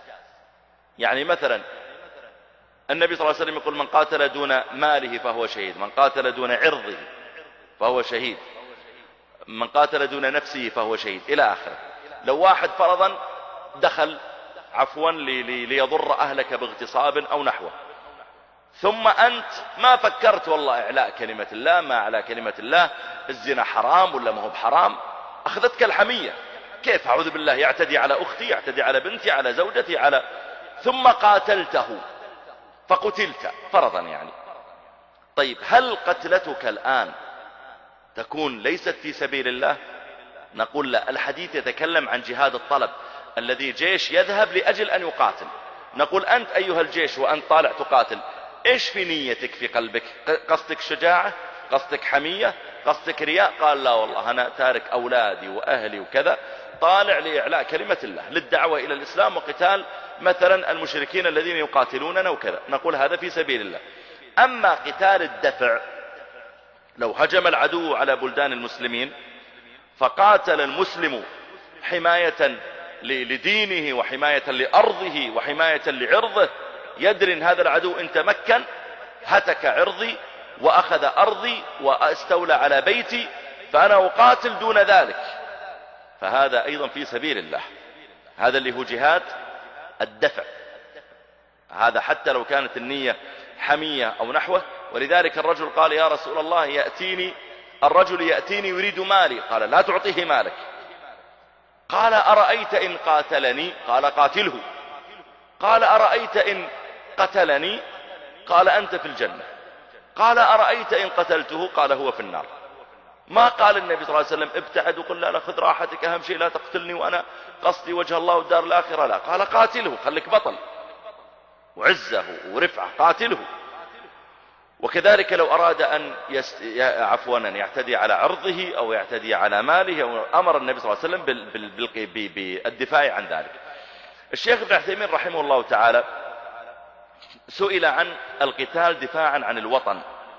يعني مثلا النبي صلى الله عليه وسلم يقول من قاتل دون ماله فهو شهيد، من قاتل دون عرضه فهو شهيد، من قاتل دون نفسه فهو شهيد إلى آخره. لو واحد فرضا دخل ليضر أهلك باغتصاب أو نحوه، ثم أنت ما فكرت والله إعلاء كلمة الله ما أعلى كلمة الله، الزنا حرام ولا ما هو بحرام، أخذتك الحمية. كيف أعوذ بالله يعتدي على أختي، يعتدي على بنتي، على زوجتي، ثم قاتلته فقتلت فرضا يعني. طيب هل قتلتك الآن تكون ليست في سبيل الله؟ نقول لا، الحديث يتكلم عن جهاد الطلب الذي جيش يذهب لأجل أن يقاتل. نقول أنت أيها الجيش وأنت طالع تقاتل، إيش في نيتك في قلبك؟ قصدك شجاعة؟ قصدك حمية؟ قصدك رياء؟ قال لا والله أنا تارك أولادي وأهلي وكذا، طالع لإعلاء كلمة الله، للدعوة إلى الإسلام وقتال مثلا المشركين الذين يقاتلوننا وكذا. نقول هذا في سبيل الله. أما قتال الدفع، لو هجم العدو على بلدان المسلمين فقاتل المسلم حماية لدينه وحماية لأرضه وحماية لعرضه، يدري أن هذا العدو إن تمكن هتك عرضي وأخذ أرضي واستولى على بيتي، فأنا أقاتل دون ذلك، فهذا أيضا في سبيل الله. هذا اللي هو جهاد الدفع، هذا حتى لو كانت النية حمية أو نحوه. ولذلك الرجل قال يا رسول الله الرجل يأتيني يريد مالي، قال لا تعطيه مالك. قال أرأيت إن قاتلني؟ قال قاتله. قال أرأيت إن قتلني؟ قال أنت في الجنة. قال أرأيت إن قتلته؟ قال هو في النار. ما قال النبي صلى الله عليه وسلم ابتعد وقل لا خذ راحتك، أهم شيء لا تقتلني وأنا قصدي وجه الله والدار الآخرة، لا، قال قاتله، خليك بطل وعزه ورفعه، قاتله. وكذلك لو أراد أن أن يعتدي على عرضه أو يعتدي على ماله، أمر النبي صلى الله عليه وسلم بالدفاع عن ذلك. الشيخ ابن عثيمين رحمه الله تعالى سئل عن القتال دفاعا عن الوطن،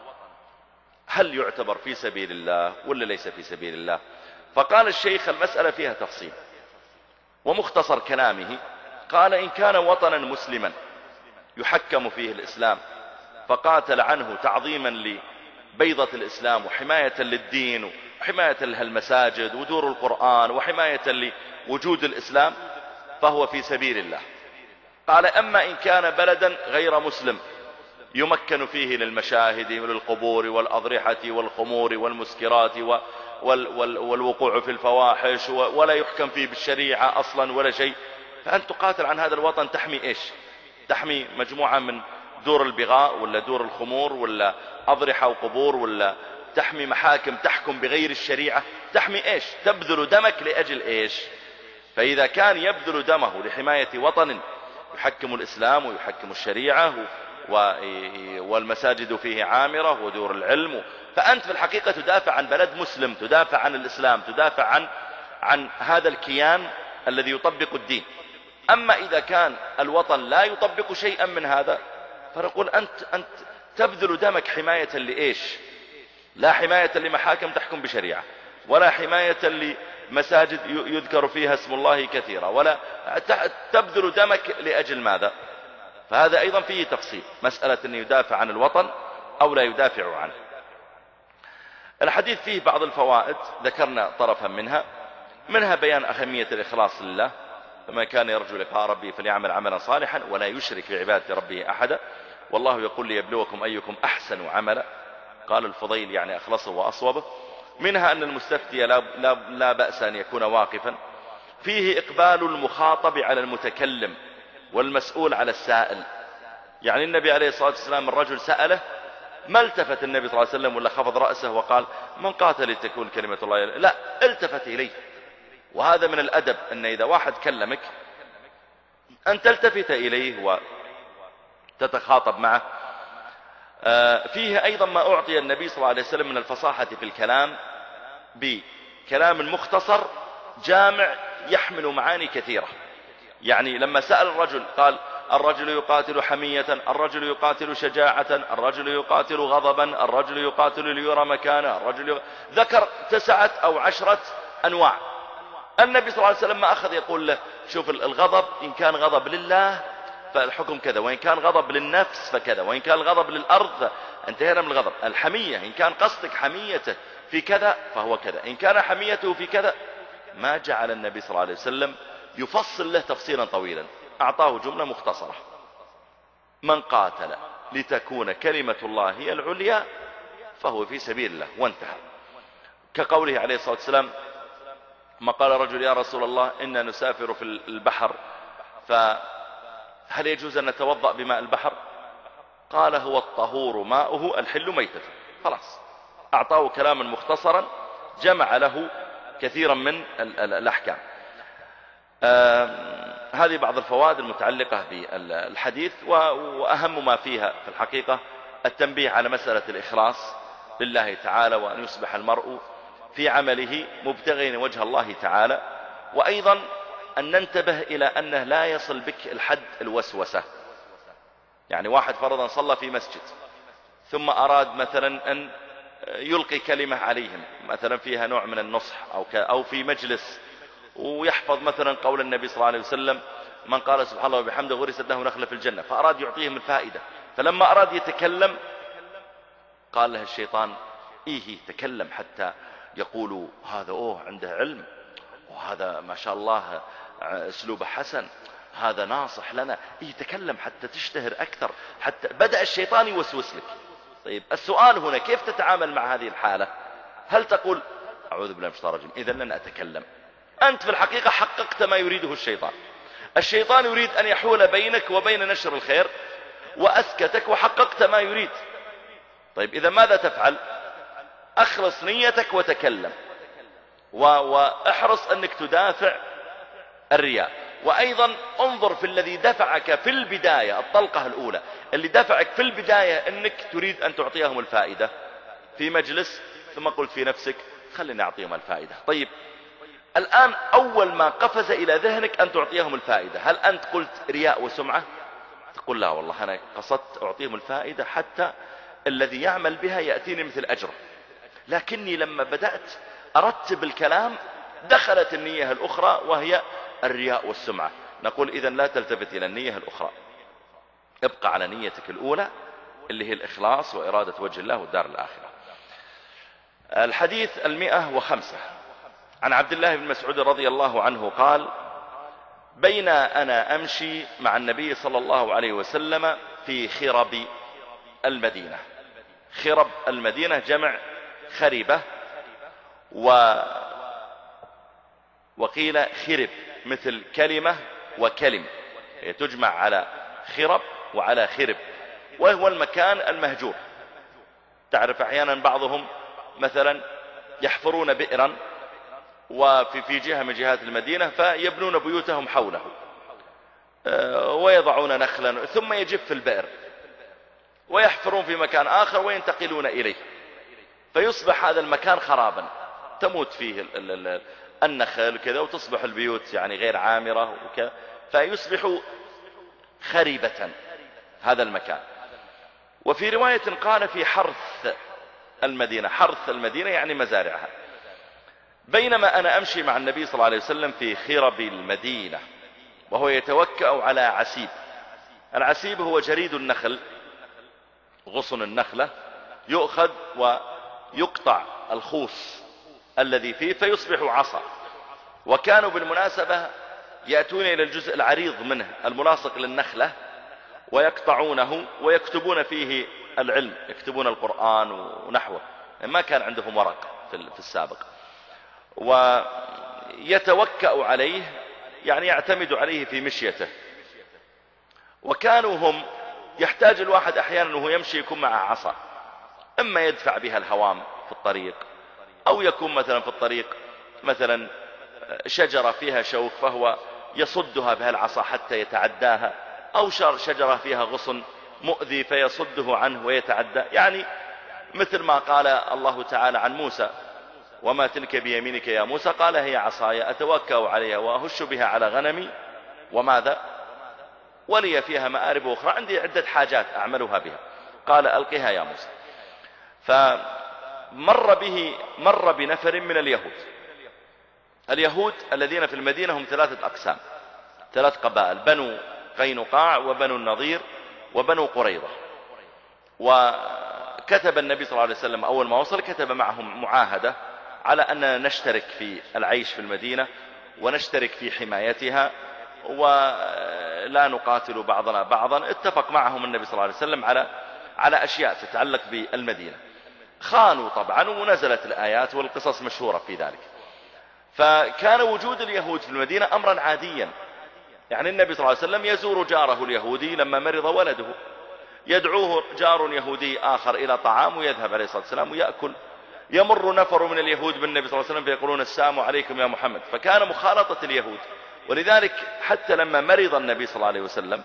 هل يعتبر في سبيل الله ولا ليس في سبيل الله؟ فقال الشيخ المسألة فيها تفصيل، ومختصر كلامه قال إن كان وطنا مسلما يحكم فيه الإسلام فقاتل عنه تعظيما لبيضة الإسلام وحماية للدين وحماية للمساجد ودور القرآن وحماية لوجود الإسلام فهو في سبيل الله. قال أما إن كان بلدا غير مسلم يمكن فيه للمشاهد وللقبور والأضرحة والخمور والمسكرات والوقوع في الفواحش ولا يحكم فيه بالشريعة أصلا ولا شيء، فأنت تقاتل عن هذا الوطن تحمي إيش؟ تحمي مجموعة من دور البغاء ولا دور الخمور ولا أضرحة وقبور، ولا تحمي محاكم تحكم بغير الشريعة، تحمي إيش؟ تبذل دمك لأجل إيش؟ فإذا كان يبذل دمه لحماية وطن يحكم الإسلام ويحكم الشريعة والمساجد فيه عامرة ودور العلم، فأنت في الحقيقة تدافع عن بلد مسلم، تدافع عن الإسلام، تدافع عن هذا الكيان الذي يطبق الدين. أما إذا كان الوطن لا يطبق شيئا من هذا فنقول أنت تبذل دمك حماية لإيش؟ لا حماية لمحاكم تحكم بشريعة، ولا حماية لمساجد يذكر فيها اسم الله كثيرا، ولا تبذل دمك لأجل ماذا؟ فهذا أيضا فيه تفصيل، مسألة أن يدافع عن الوطن أو لا يدافع عنه. الحديث فيه بعض الفوائد ذكرنا طرفا منها بيان أهمية الإخلاص لله، فما كان يرجو لقاء ربه فليعمل عملا صالحا ولا يشرك بعبادة ربه أحدا، والله يقول ليبلوكم أيكم أحسن عملا، قال الفضيل يعني أخلصه وأصوبه. منها أن المستفتي لا بأس أن يكون واقفا. فيه إقبال المخاطب على المتكلم والمسؤول على السائل، يعني النبي عليه الصلاة والسلام الرجل سأله ما التفت النبي صلى الله عليه وسلم ولا خفض رأسه وقال من قاتل لتكون كلمة الله، لا، التفت إليه. وهذا من الأدب أن إذا واحد كلمك أن تلتفت إليه وتتخاطب معه. فيه أيضا ما أعطي النبي صلى الله عليه وسلم من الفصاحة في الكلام بكلام مختصر جامع يحمل معاني كثيرة. يعني لما سأل الرجل قال الرجل يقاتل حمية، الرجل يقاتل شجاعة، الرجل يقاتل غضبا، الرجل يقاتل ليرى مكانه، ذكر 9 أو 10 أنواع. النبي صلى الله عليه وسلم ما أخذ يقول له شوف الغضب إن كان غضب لله فالحكم كذا، وإن كان غضب للنفس فكذا، وإن كان الغضب للأرض انتهينا من الغضب. الحمية إن كان قصدك حميته في كذا فهو كذا، إن كان حميته في كذا. ما جعل النبي صلى الله عليه وسلم يفصل له تفصيلا طويلا، أعطاه جملة مختصرة: من قاتل لتكون كلمة الله هي العليا فهو في سبيل الله وانتهى. كقوله عليه الصلاة والسلام ما قال رجل يا رسول الله إنا نسافر في البحر فهل يجوز أن نتوضأ بماء البحر؟ قال هو الطهور ماؤه الحل ميتته. خلاص أعطاه كلاما مختصرا جمع له كثيرا من الأحكام. هذه بعض الفوائد المتعلقة بالحديث، وأهم ما فيها في الحقيقة التنبيه على مسألة الإخلاص لله تعالى، وأن يصبح المرء في عمله مبتغين وجه الله تعالى، وأيضا أن ننتبه إلى أنه لا يصل بك الحد الوسوسة. يعني واحد فرضا صلى في مسجد ثم أراد مثلا أن يلقي كلمة عليهم مثلا فيها نوع من النصح أو في مجلس، ويحفظ مثلا قول النبي صلى الله عليه وسلم من قال سبحان الله وبحمده غرست له نخلة في الجنة، فأراد يعطيهم الفائدة، فلما أراد يتكلم قال له الشيطان إيه تكلم حتى يقولوا هذا عنده علم، وهذا ما شاء الله أسلوبه حسن، هذا ناصح لنا، يتكلم حتى تشتهر أكثر، حتى بدأ الشيطان يوسوس لك. طيب السؤال هنا كيف تتعامل مع هذه الحالة؟ هل تقول أعوذ بالله من الشيطان الرجيم إذا لن أتكلم؟ أنت في الحقيقة حققت ما يريده الشيطان. الشيطان يريد أن يحول بينك وبين نشر الخير وأسكتك، وحققت ما يريد. طيب إذا ماذا تفعل؟ أخلص نيتك وتكلم، واحرص أنك تدافع الرياء. وأيضا انظر في الذي دفعك في البداية، الطلقة الأولى اللي دفعك في البداية أنك تريد أن تعطيهم الفائدة في مجلس، ثم قلت في نفسك خليني أعطيهم الفائدة. طيب الآن أول ما قفز إلى ذهنك أن تعطيهم الفائدة، هل أنت قلت رياء وسمعة؟ تقول لا والله أنا قصدت أعطيهم الفائدة حتى الذي يعمل بها يأتيني مثل أجره، لكني لما بدأت أرتب الكلام دخلت النية الأخرى وهي الرياء والسمعة. نقول إذن لا تلتفت إلى النية الأخرى، ابقى على نيتك الأولى اللي هي الإخلاص وإرادة وجه الله والدار الآخرة. الحديث 105 عن عبد الله بن مسعود رضي الله عنه قال بين أنا أمشي مع النبي صلى الله عليه وسلم في خرب المدينة. خرب المدينة جمع خربة، وقيل خرب مثل كلمة وكلم، تجمع على خرب وعلى خرب، وهو المكان المهجور. تعرف أحيانا بعضهم مثلا يحفرون بئرا وفي جهة من جهات المدينة فيبنون بيوتهم حوله ويضعون نخلا ثم يجف البئر، ويحفرون في مكان آخر وينتقلون إليه، فيصبح هذا المكان خرابا، تموت فيه النخل كذا، وتصبح البيوت يعني غير عامرة وكذا، فيصبح خريبة هذا المكان. وفي رواية قال في حرث المدينة، حرث المدينة يعني مزارعها. بينما أنا أمشي مع النبي صلى الله عليه وسلم في خرب المدينة وهو يتوكأ على عسيب. العسيب هو جريد النخل، غصن النخلة، يؤخذ ويقطع الخوص الذي فيه فيصبح عصا. وكانوا بالمناسبة يأتون إلى الجزء العريض منه الملاصق للنخلة ويقطعونه ويكتبون فيه العلم، يكتبون القرآن ونحوه، ما كان عندهم ورق في السابق. ويتوكأ عليه يعني يعتمد عليه في مشيته. وكانوا هم يحتاج الواحد أحيانا أنه يمشي يكون مع عصا، إما يدفع بها الهوام في الطريق، أو يكون مثلا في الطريق مثلا شجرة فيها شوك فهو يصدها بها العصا حتى يتعداها، أو شجرة فيها غصن مؤذي فيصده عنه ويتعدى، يعني مثل ما قال الله تعالى عن موسى وما تلك بيمينك يا موسى قال هي عصاي أتوكأ عليها وأهش بها على غنمي وماذا ولي فيها مآرب أخرى عندي عدة حاجات أعملها بها، قال ألقها يا موسى. مر بنفر من اليهود الذين في المدينة هم 3 أقسام، 3 قبائل، بنو قينقاع وبنو النضير وبنو قريظة. وكتب النبي صلى الله عليه وسلم أول ما وصل كتب معهم معاهدة على أن نشترك في العيش في المدينة ونشترك في حمايتها ولا نقاتل بعضنا بعضا. اتفق معهم النبي صلى الله عليه وسلم على على أشياء تتعلق بالمدينة. خانوا طبعا، ونزلت الآيات والقصص مشهورة في ذلك. فكان وجود اليهود في المدينة أمرا عاديا. يعني النبي صلى الله عليه وسلم يزور جاره اليهودي لما مرض ولده، يدعوه جار يهودي آخر إلى طعام ويذهب عليه الصلاة والسلام ويأكل. يمر نفر من اليهود بالنبي صلى الله عليه وسلم فيقولون السلام عليكم يا محمد. فكان مخالطة اليهود. ولذلك حتى لما مرض النبي صلى الله عليه وسلم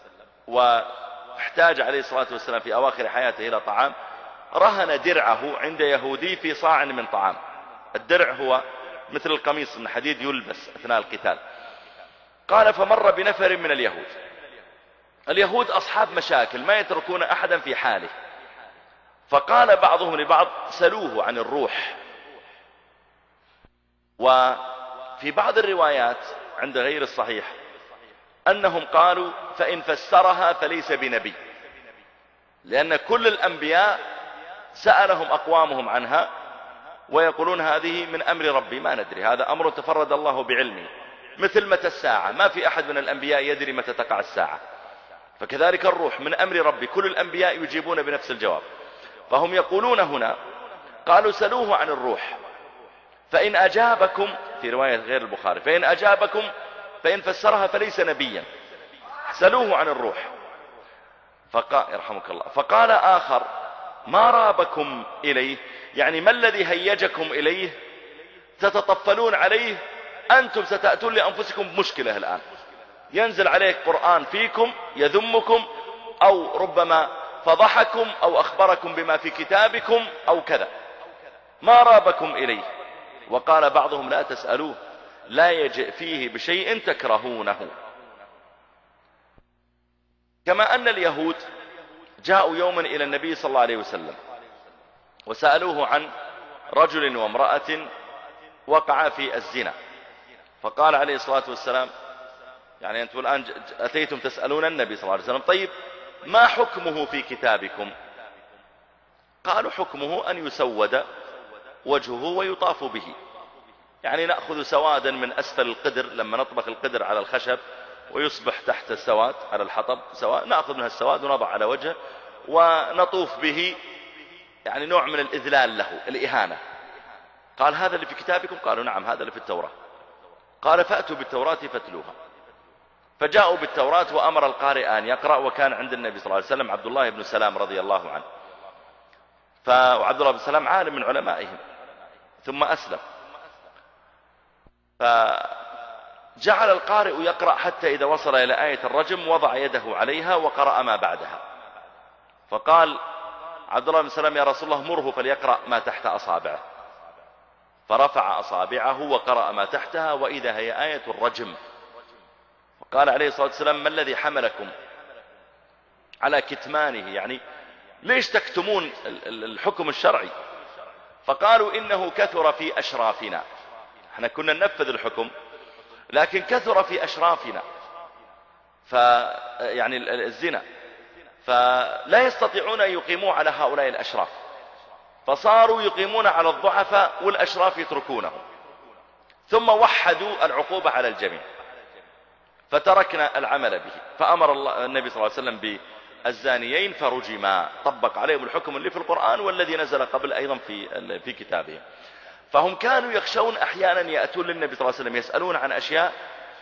واحتاج عليه الصلاة والسلام في أواخر حياته إلى طعام، رهن درعه عند يهودي في صاع من طعام. الدرع هو مثل القميص من حديد يلبس أثناء القتال. قال فمر بنفر من اليهود. اليهود أصحاب مشاكل، ما يتركون أحدا في حاله. فقال بعضهم لبعض سلوه عن الروح. وفي بعض الروايات عند غير الصحيح أنهم قالوا فإن فسرها فليس بنبي، لأن كل الأنبياء سألهم أقوامهم عنها ويقولون هذه من أمر ربي ما ندري، هذا أمر تفرد الله بعلمه. مثل متى الساعة، ما في أحد من الأنبياء يدري متى تقع الساعة. فكذلك الروح من أمر ربي، كل الأنبياء يجيبون بنفس الجواب. فهم يقولون هنا قالوا سلوه عن الروح فإن أجابكم، في رواية غير البخاري فإن أجابكم فإن فسرها فليس نبيا، سلوه عن الروح. يرحمك الله. فقال آخر ما رابكم إليه، يعني ما الذي هيجكم إليه تتطفلون عليه؟ أنتم ستأتون لأنفسكم بمشكلة الآن، ينزل عليك قرآن فيكم يذمكم أو ربما فضحكم أو أخبركم بما في كتابكم أو كذا، ما رابكم إليه. وقال بعضهم لا تسألوه لا يجئ فيه بشيء تكرهونه. كما أن اليهود جاءوا يوما إلى النبي صلى الله عليه وسلم وسألوه عن رجل وامرأة وقع في الزنا، فقال عليه الصلاة والسلام يعني أنتم الآن أتيتم تسألون النبي صلى الله عليه وسلم طيب ما حكمه في كتابكم؟ قالوا حكمه أن يسود وجهه ويطاف به، يعني نأخذ سوادا من أسفل القدر، لما نطبخ القدر على الخشب ويصبح تحت السواد على الحطب سواد، نأخذ منها السواد ونضع على وجهه ونطوف به، يعني نوع من الإذلال له، الإهانة. قال هذا اللي في كتابكم؟ قالوا نعم هذا اللي في التوراة. قال فأتوا بالتوراة فاتلوها. فجاءوا بالتوراة وأمر القارئ أن يقرأ، وكان عند النبي صلى الله عليه وسلم عبد الله بن سلام رضي الله عنه، وعبد الله بن سلام عالم من علمائهم ثم أسلم. فجعل القارئ يقرأ حتى إذا وصل إلى آية الرجم وضع يده عليها وقرأ ما بعدها. فقال عبد الله بن سلام يا رسول الله مره فليقرأ ما تحت أصابعه، فرفع أصابعه وقرأ ما تحتها وإذا هي آية الرجم. وقال عليه الصلاة والسلام ما الذي حملكم على كتمانه، يعني ليش تكتمون الحكم الشرعي؟ فقالوا إنه كثر في أشرافنا، احنا كنا ننفذ الحكم لكن كثر في أشرافنا يعني الزنا، فلا يستطيعون أن يقيموا على هؤلاء الأشراف، فصاروا يقيمون على الضعفاء والأشراف يتركونهم، ثم وحدوا العقوبة على الجميع فتركنا العمل به. فأمر النبي صلى الله عليه وسلم بالزانيين فرجما، طبق عليهم الحكم اللي في القرآن والذي نزل قبل أيضا في كتابه. فهم كانوا يخشون أحيانا يأتون للنبي صلى الله عليه وسلم يسألون عن أشياء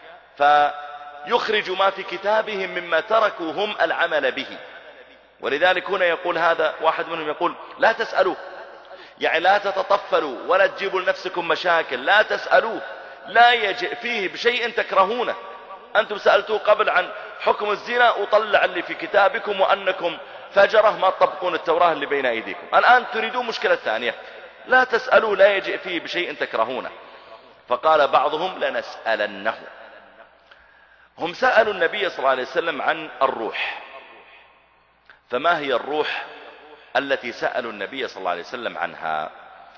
فيخرج ما في كتابهم مما تركوا هم العمل به. ولذلك هنا يقول هذا واحد منهم يقول لا تسألوه، يعني لا تتطفلوا ولا تجيبوا لنفسكم مشاكل، لا تسألوه لا يجئ فيه بشيء تكرهونه. أنتم سألتوه قبل عن حكم الزنا وطلع اللي في كتابكم وأنكم فجرة ما تطبقون التوراة اللي بين أيديكم، الآن تريدون مشكلة ثانية، لا تسألوا لا يجئ فيه بشيء تكرهونه. فقال بعضهم لنسألنه. هم سألوا النبي صلى الله عليه وسلم عن الروح، فما هي الروح التي سألوا النبي صلى الله عليه وسلم عنها؟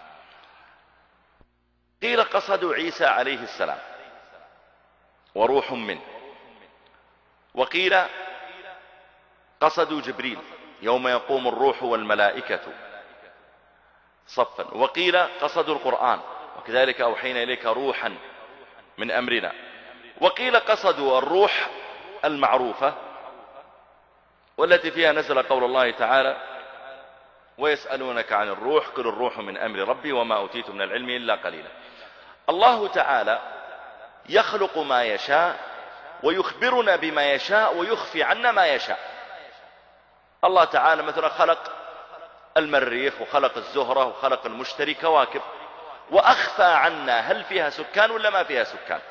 قيل قصدوا عيسى عليه السلام وروح منه، وقيل قصدوا جبريل يوم يقوم الروح والملائكة صفا، وقيل قصدوا القرآن وكذلك أوحينا إليك روحا من أمرنا، وقيل قصدوا الروح المعروفة والتي فيها نزل قول الله تعالى ويسألونك عن الروح قل الروح من أمر ربي وما أوتيت من العلم إلا قليلا. الله تعالى يخلق ما يشاء ويخبرنا بما يشاء ويخفي عنا ما يشاء. الله تعالى مثلا خلق المريخ وخلق الزهرة وخلق المشتري كواكب، وأخفى عنا هل فيها سكان ولا ما فيها سكان.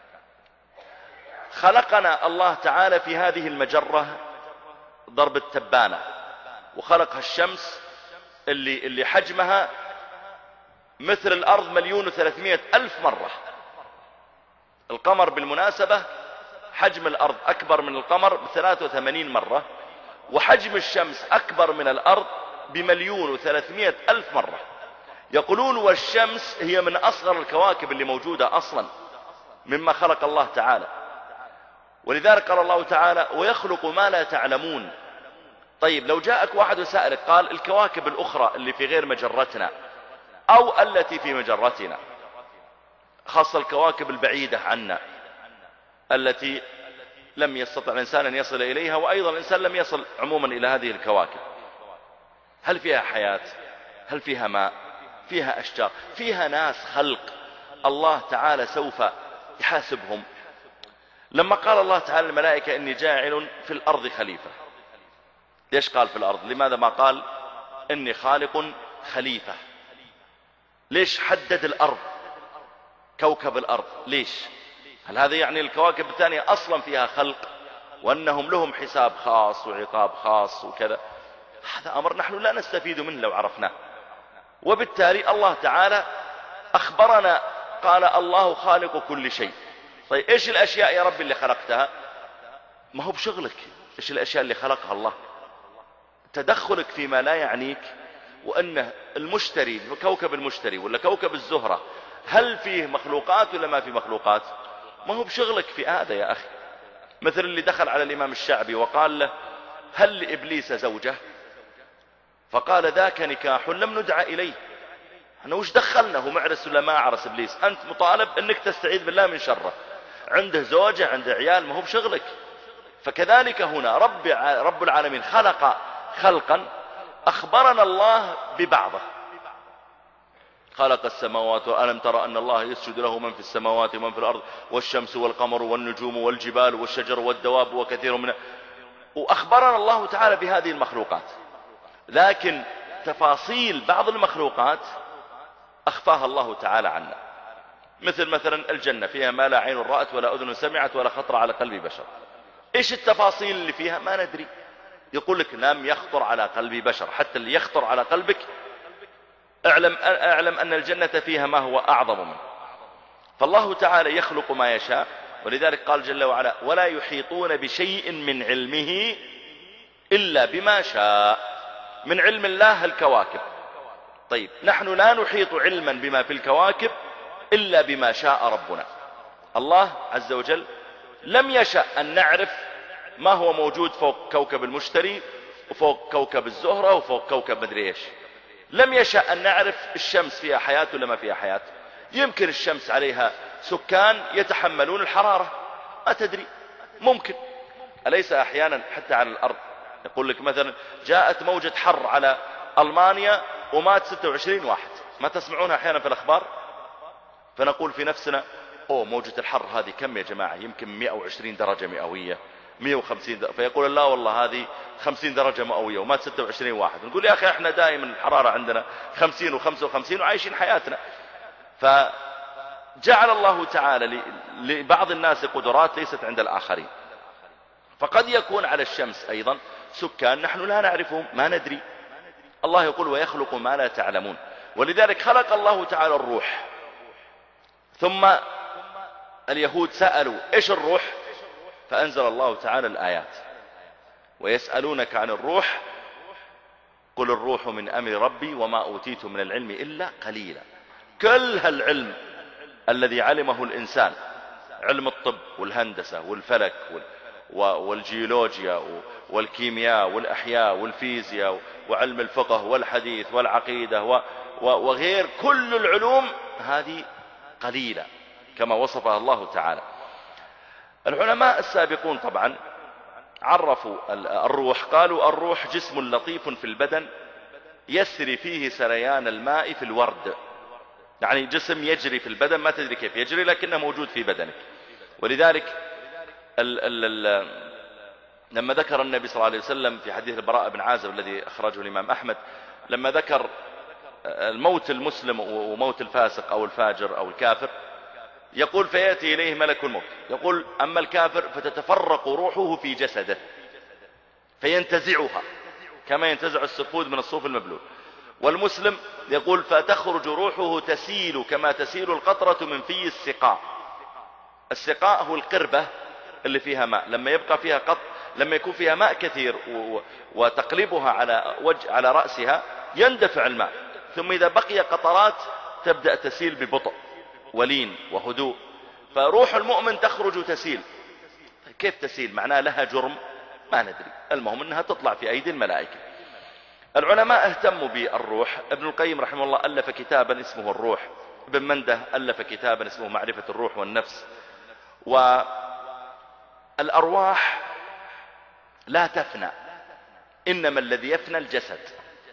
خلقنا الله تعالى في هذه المجرة ضرب التبانة، وخلق الشمس اللي حجمها مثل الأرض 1,300,000 مرة. القمر بالمناسبة حجم الأرض أكبر من القمر ب83 مرة، وحجم الشمس أكبر من الأرض ب1,300,000 مرة. يقولون والشمس هي من أصغر الكواكب اللي موجودة أصلا مما خلق الله تعالى. ولذلك قال الله تعالى ويخلق ما لا تعلمون. طيب لو جاءك واحد وسألك قال الكواكب الأخرى اللي في غير مجرتنا أو التي في مجرتنا، خاصة الكواكب البعيدة عنا التي لم يستطع الإنسان أن يصل إليها، وأيضا الإنسان لم يصل عموما إلى هذه الكواكب، هل فيها حياة؟ هل فيها ماء؟ فيها أشجار؟ فيها ناس خلق الله تعالى سوف يحاسبهم. لما قال الله تعالى الملائكة إني جاعل في الأرض خليفة، ليش قال في الأرض؟ لماذا ما قال إني خالق خليفة؟ ليش حدد الأرض كوكب الأرض؟ ليش؟ هل هذا يعني الكواكب الثانية أصلا فيها خلق وأنهم لهم حساب خاص وعقاب خاص وكذا؟ هذا أمر نحن لا نستفيد منه لو عرفناه. وبالتالي الله تعالى أخبرنا قال الله خالق كل شيء. طيب إيش الأشياء يا رب اللي خلقتها؟ ما هو بشغلك إيش الأشياء اللي خلقها الله، تدخلك فيما لا يعنيك. وأنه المشتري كوكب المشتري ولا كوكب الزهرة هل فيه مخلوقات ولا ما فيه مخلوقات؟ ما هو بشغلك في هذا يا أخي. مثل اللي دخل على الإمام الشعبي وقال له هل لإبليس زوجة؟ فقال ذاك نكاح لم ندع إليه. أنا وش دخلنا؟ هو معرس ولا ما عرس إبليس؟ أنت مطالب أنك تستعيذ بالله من شره. عنده زوجة عنده عيال، ما هو بشغلك. فكذلك هنا رب العالمين خلق خلقا أخبرنا الله ببعضه. خلق السماوات وألم ترى أن الله يسجد له من في السماوات ومن في الأرض والشمس والقمر والنجوم والجبال والشجر والدواب وكثير من، وأخبرنا الله تعالى بهذه المخلوقات. لكن تفاصيل بعض المخلوقات أخفاها الله تعالى عنا. مثلا الجنة فيها ما لا عين رأت ولا أذن سمعت ولا خطر على قلب بشر. إيش التفاصيل اللي فيها؟ ما ندري. يقول لك لم يخطر على قلب بشر. حتى اللي يخطر على قلبك اعلم أن الجنة فيها ما هو أعظم منه. فالله تعالى يخلق ما يشاء، ولذلك قال جل وعلا ولا يحيطون بشيء من علمه إلا بما شاء. من علم الله الكواكب. طيب نحن لا نحيط علما بما في الكواكب إلا بما شاء ربنا. الله عز وجل لم يشأ أن نعرف ما هو موجود فوق كوكب المشتري وفوق كوكب الزهرة وفوق كوكب مدري ايش. لم يشأ أن نعرف الشمس فيها حياة ولا ما فيها حياة. يمكن الشمس عليها سكان يتحملون الحرارة، ما تدري، ممكن. أليس أحيانا حتى على الأرض يقول لك مثلا جاءت موجة حر على ألمانيا ومات 26 واحد، ما تسمعونها أحيانا في الأخبار؟ فنقول في نفسنا موجة الحر هذه كم يا جماعة؟ يمكن 120 درجة مئوية 150 درجة. فيقول لا والله هذه 50 درجة مئوية ومات 26 واحد. نقول يا أخي احنا دائما الحرارة عندنا 50 و55 وعايشين حياتنا. فجعل الله تعالى لبعض الناس قدرات ليست عند الآخرين. فقد يكون على الشمس أيضا سكان نحن لا نعرفهم، ما ندري. الله يقول ويخلق ما لا تعلمون. ولذلك خلق الله تعالى الروح. ثم اليهود سألوا إيش الروح؟ فأنزل الله تعالى الآيات ويسألونك عن الروح قل الروح من أمر ربي وما أوتيت من العلم إلا قليلا. كل هالعلم الذي علمه الإنسان، علم الطب والهندسة والفلك والجيولوجيا والكيمياء والأحياء والفيزياء وعلم الفقه والحديث والعقيدة وغير كل العلوم هذه قليلة كما وصفها الله تعالى. العلماء السابقون طبعا عرفوا الروح قالوا الروح جسم لطيف في البدن يسري فيه سريان الماء في الورد. يعني جسم يجري في البدن ما تدري كيف يجري لكنه موجود في بدنك. ولذلك لما ذكر النبي صلى الله عليه وسلم في حديث البراء بن عازب الذي أخرجه الإمام أحمد لما ذكر الموت المسلم وموت الفاسق أو الفاجر أو الكافر يقول فيأتي إليه ملك الموت يقول أما الكافر فتتفرق روحه في جسده فينتزعها كما ينتزع السفود من الصوف المبلول. والمسلم يقول فتخرج روحه تسيل كما تسيل القطرة من في السقاء. السقاء هو القربة اللي فيها ماء لما يبقى فيها لما يكون فيها ماء كثير وتقلبها على رأسها يندفع الماء ثم إذا بقي قطرات تبدأ تسيل ببطء ولين وهدوء. فروح المؤمن تخرج تسيل. كيف تسيل؟ معناها لها جرم ما ندري، المهم أنها تطلع في أيدي الملائكة. العلماء اهتموا بالروح. ابن القيم رحمه الله ألف كتابا اسمه الروح، ابن منده ألف كتابا اسمه معرفة الروح والنفس. والأرواح لا تفنى إنما الذي يفنى الجسد.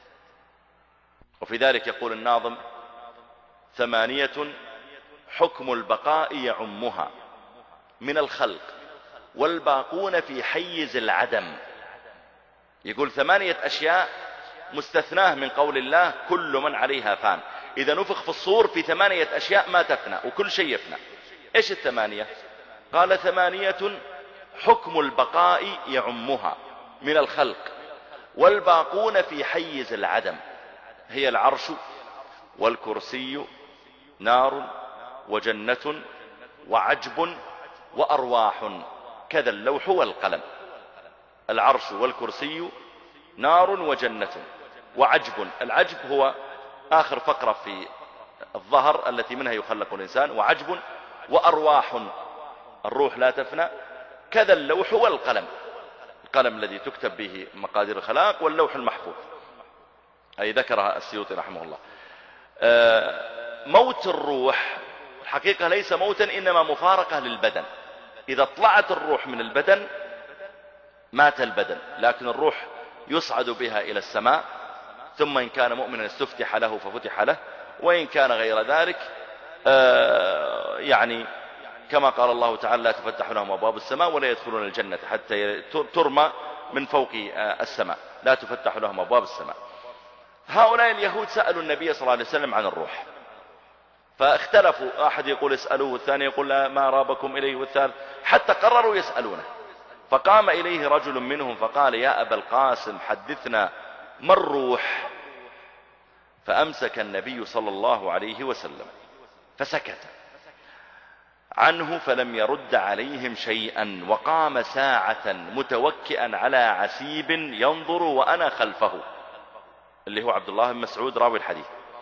وفي ذلك يقول الناظم 8 حكم البقاء يعمها من الخلق والباقون في حيز العدم. يقول 8 أشياء مستثناه من قول الله كل من عليها فان. إذا نفخ في الصور في 8 أشياء ما تفنى وكل شيء يفنى. إيش 8؟ قال 8 حكم البقاء يعمها من الخلق والباقون في حيز العدم. هي العرش والكرسي نار وجنة وعجب وأرواح كذا اللوح والقلم. العرش والكرسي نار وجنة وعجب. العجب هو آخر فقرة في الظهر التي منها يخلق الإنسان. وعجب وأرواح الروح لا تفنى كذا اللوح والقلم. القلم الذي تكتب به مقادير الخلائق واللوح المحفوظ أي ذكرها السيوطي رحمه الله. موت الروح الحقيقة ليس موتا إنما مفارقة للبدن. إذا طلعت الروح من البدن مات البدن، لكن الروح يصعد بها إلى السماء ثم إن كان مؤمنا استفتح له ففتح له وإن كان غير ذلك يعني كما قال الله تعالى لا تفتح لهم أبواب السماء ولا يدخلون الجنة حتى ترمى من فوق السماء. لا تفتح لهم أبواب السماء. هؤلاء اليهود سألوا النبي صلى الله عليه وسلم عن الروح فاختلفوا، أحد يقول اسألوه والثاني يقول لا ما رابكم إليه والثالث حتى قرروا يسألونه. فقام إليه رجل منهم فقال يا أبا القاسم حدثنا ما الروح؟ فأمسك النبي صلى الله عليه وسلم فسكت عنه فلم يرد عليهم شيئا وقام ساعة متوكئا على عسيب ينظر وأنا خلفه، اللي هو عبد الله بن مسعود راوي الحديث.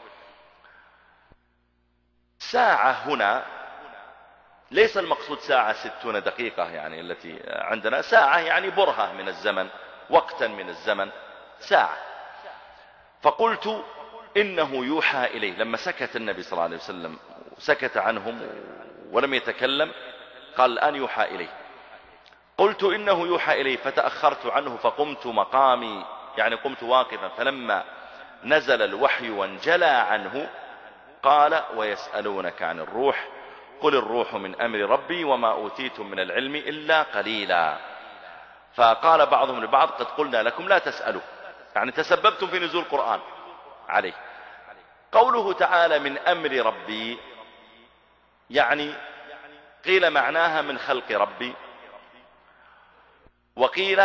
ساعة هنا ليس المقصود ساعة 60 دقيقة يعني التي عندنا، ساعة يعني برهة من الزمن، وقتا من الزمن، ساعة. فقلت إنه يوحى إليه. لما سكت النبي صلى الله عليه وسلم سكت عنهم ولم يتكلم قال الآن يوحى إليه. قلت إنه يوحى إليه فتأخرت عنه فقمت مقامي يعني قمت واقفا. فلما نزل الوحي وانجلى عنه قال ويسألونك عن الروح قل الروح من أمر ربي وما أوتيتم من العلم إلا قليلا. فقال بعضهم لبعض قد قلنا لكم لا تسألوا، يعني تسببتم في نزول القرآن عليه. قوله تعالى من أمر ربي يعني قيل معناها من خلق ربي وقيل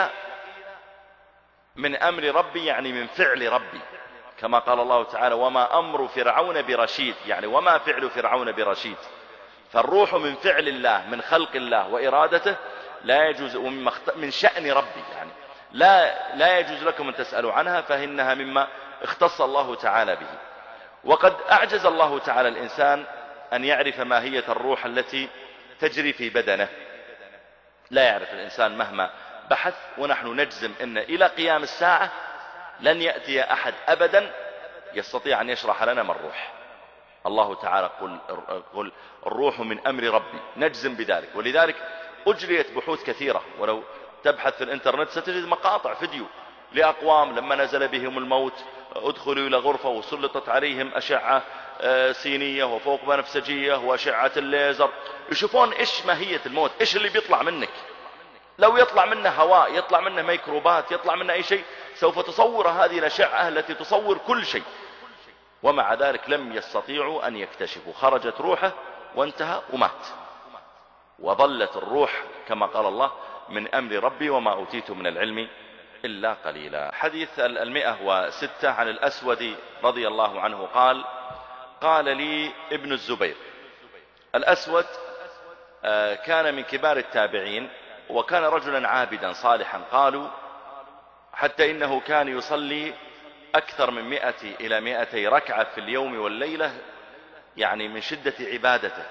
من أمر ربي يعني من فعل ربي، كما قال الله تعالى وما أمر فرعون برشيد، يعني وما فعل فرعون برشيد. فالروح من فعل الله من خلق الله وإرادته لا يجوز، من شأن ربي يعني لا يجوز لكم أن تسألوا عنها فإنها مما اختص الله تعالى به. وقد أعجز الله تعالى الإنسان أن يعرف ماهية الروح التي تجري في بدنه، لا يعرف الإنسان مهما بحث. ونحن نجزم أن إلى قيام الساعة لن يأتي أحد أبدا يستطيع أن يشرح لنا ما الروح. الله تعالى قل الروح من أمر ربي، نجزم بذلك. ولذلك أجريت بحوث كثيرة، ولو تبحث في الانترنت ستجد مقاطع فيديو لأقوام لما نزل بهم الموت ادخلوا إلى غرفة وسلطت عليهم أشعة سينية وفوق بنفسجية وأشعة الليزر، يشوفون إيش ماهية الموت، إيش اللي بيطلع منك. لو يطلع منه هواء، يطلع منه ميكروبات، يطلع منه أي شيء، سوف تصور هذه الأشعة التي تصور كل شيء. ومع ذلك لم يستطيعوا أن يكتشفوا، خرجت روحه وانتهى ومات، وظلت الروح كما قال الله من أمر ربي وما أوتيت من العلم إلا قليلا. حديث 106 عن الأسود رضي الله عنه قال لي ابن الزبير. الأسود كان من كبار التابعين، وكان رجلا عابدا صالحا، قالوا حتى إنه كان يصلي أكثر من 100 إلى 200 ركعة في اليوم والليلة، يعني من شدة عبادته.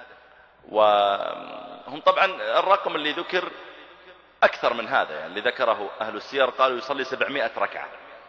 وهم طبعا الرقم اللي ذكر أكثر من هذا، يعني اللي ذكره أهل السير قالوا يصلي 700 ركعة،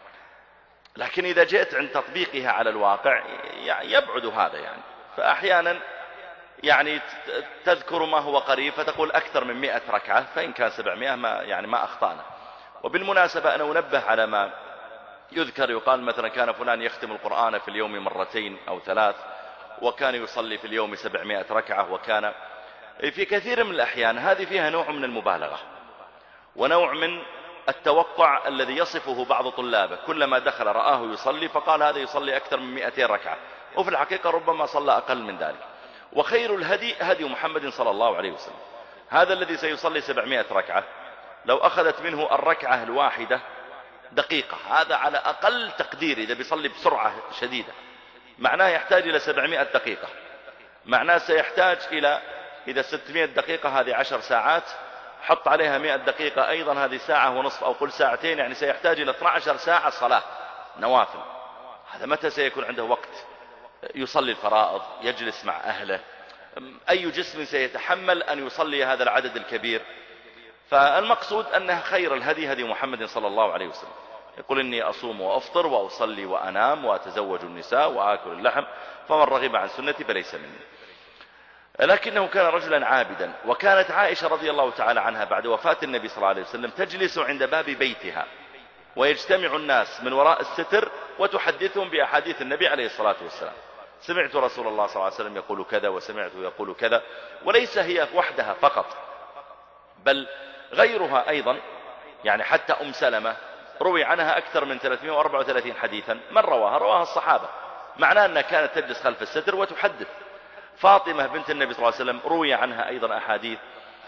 لكن إذا جئت عند تطبيقها على الواقع يبعد هذا يعني. فأحيانا يعني تذكر ما هو قريب فتقول أكثر من 100 ركعة، فإن كان 700 ما أخطأنا. وبالمناسبة أنا أنبه على ما يذكر، يقال مثلا كان فلان يختم القرآن في اليوم 2 أو 3، وكان يصلي في اليوم 700 ركعة، وكان في كثير من الأحيان هذه فيها نوع من المبالغة ونوع من التوقع الذي يصفه بعض طلابه، كلما دخل رآه يصلي فقال هذا يصلي أكثر من 200 ركعة، وفي الحقيقة ربما صلى أقل من ذلك. وخير الهدي هدي محمد صلى الله عليه وسلم. هذا الذي سيصلي 700 ركعة لو أخذت منه الركعة الواحدة دقيقة، هذا على أقل تقدير إذا بيصلي بسرعة شديدة، معناه يحتاج إلى 700 دقيقة، معناه سيحتاج إلى إذا 600 دقيقة هذه 10 ساعات، حط عليها 100 دقيقة أيضا هذه 1.5 ساعة أو قل 2 ساعات، يعني سيحتاج إلى 12 ساعة صلاة نوافل. هذا متى سيكون عنده وقت يصلي الفرائض، يجلس مع أهله؟ أي جسم سيتحمل أن يصلي هذا العدد الكبير؟ فالمقصود أنه خير الهدي هدي محمد صلى الله عليه وسلم. يقول إني أصوم وأفطر وأصلي وأنام وأتزوج النساء وآكل اللحم، فمن رغب عن سنتي فليس مني. لكنه كان رجلا عابدا. وكانت عائشة رضي الله تعالى عنها بعد وفاة النبي صلى الله عليه وسلم تجلس عند باب بيتها، ويجتمع الناس من وراء الستر وتحدثهم بأحاديث النبي عليه الصلاة والسلام. سمعت رسول الله صلى الله عليه وسلم يقول كذا، وسمعته يقول كذا. وليس هي وحدها فقط، بل غيرها أيضا، يعني حتى أم سلمة روي عنها أكثر من 334 حديثا. من رواها الصحابة، معناه أنها كانت تجلس خلف الستر وتحدث. فاطمة بنت النبي صلى الله عليه وسلم روي عنها أيضا أحاديث،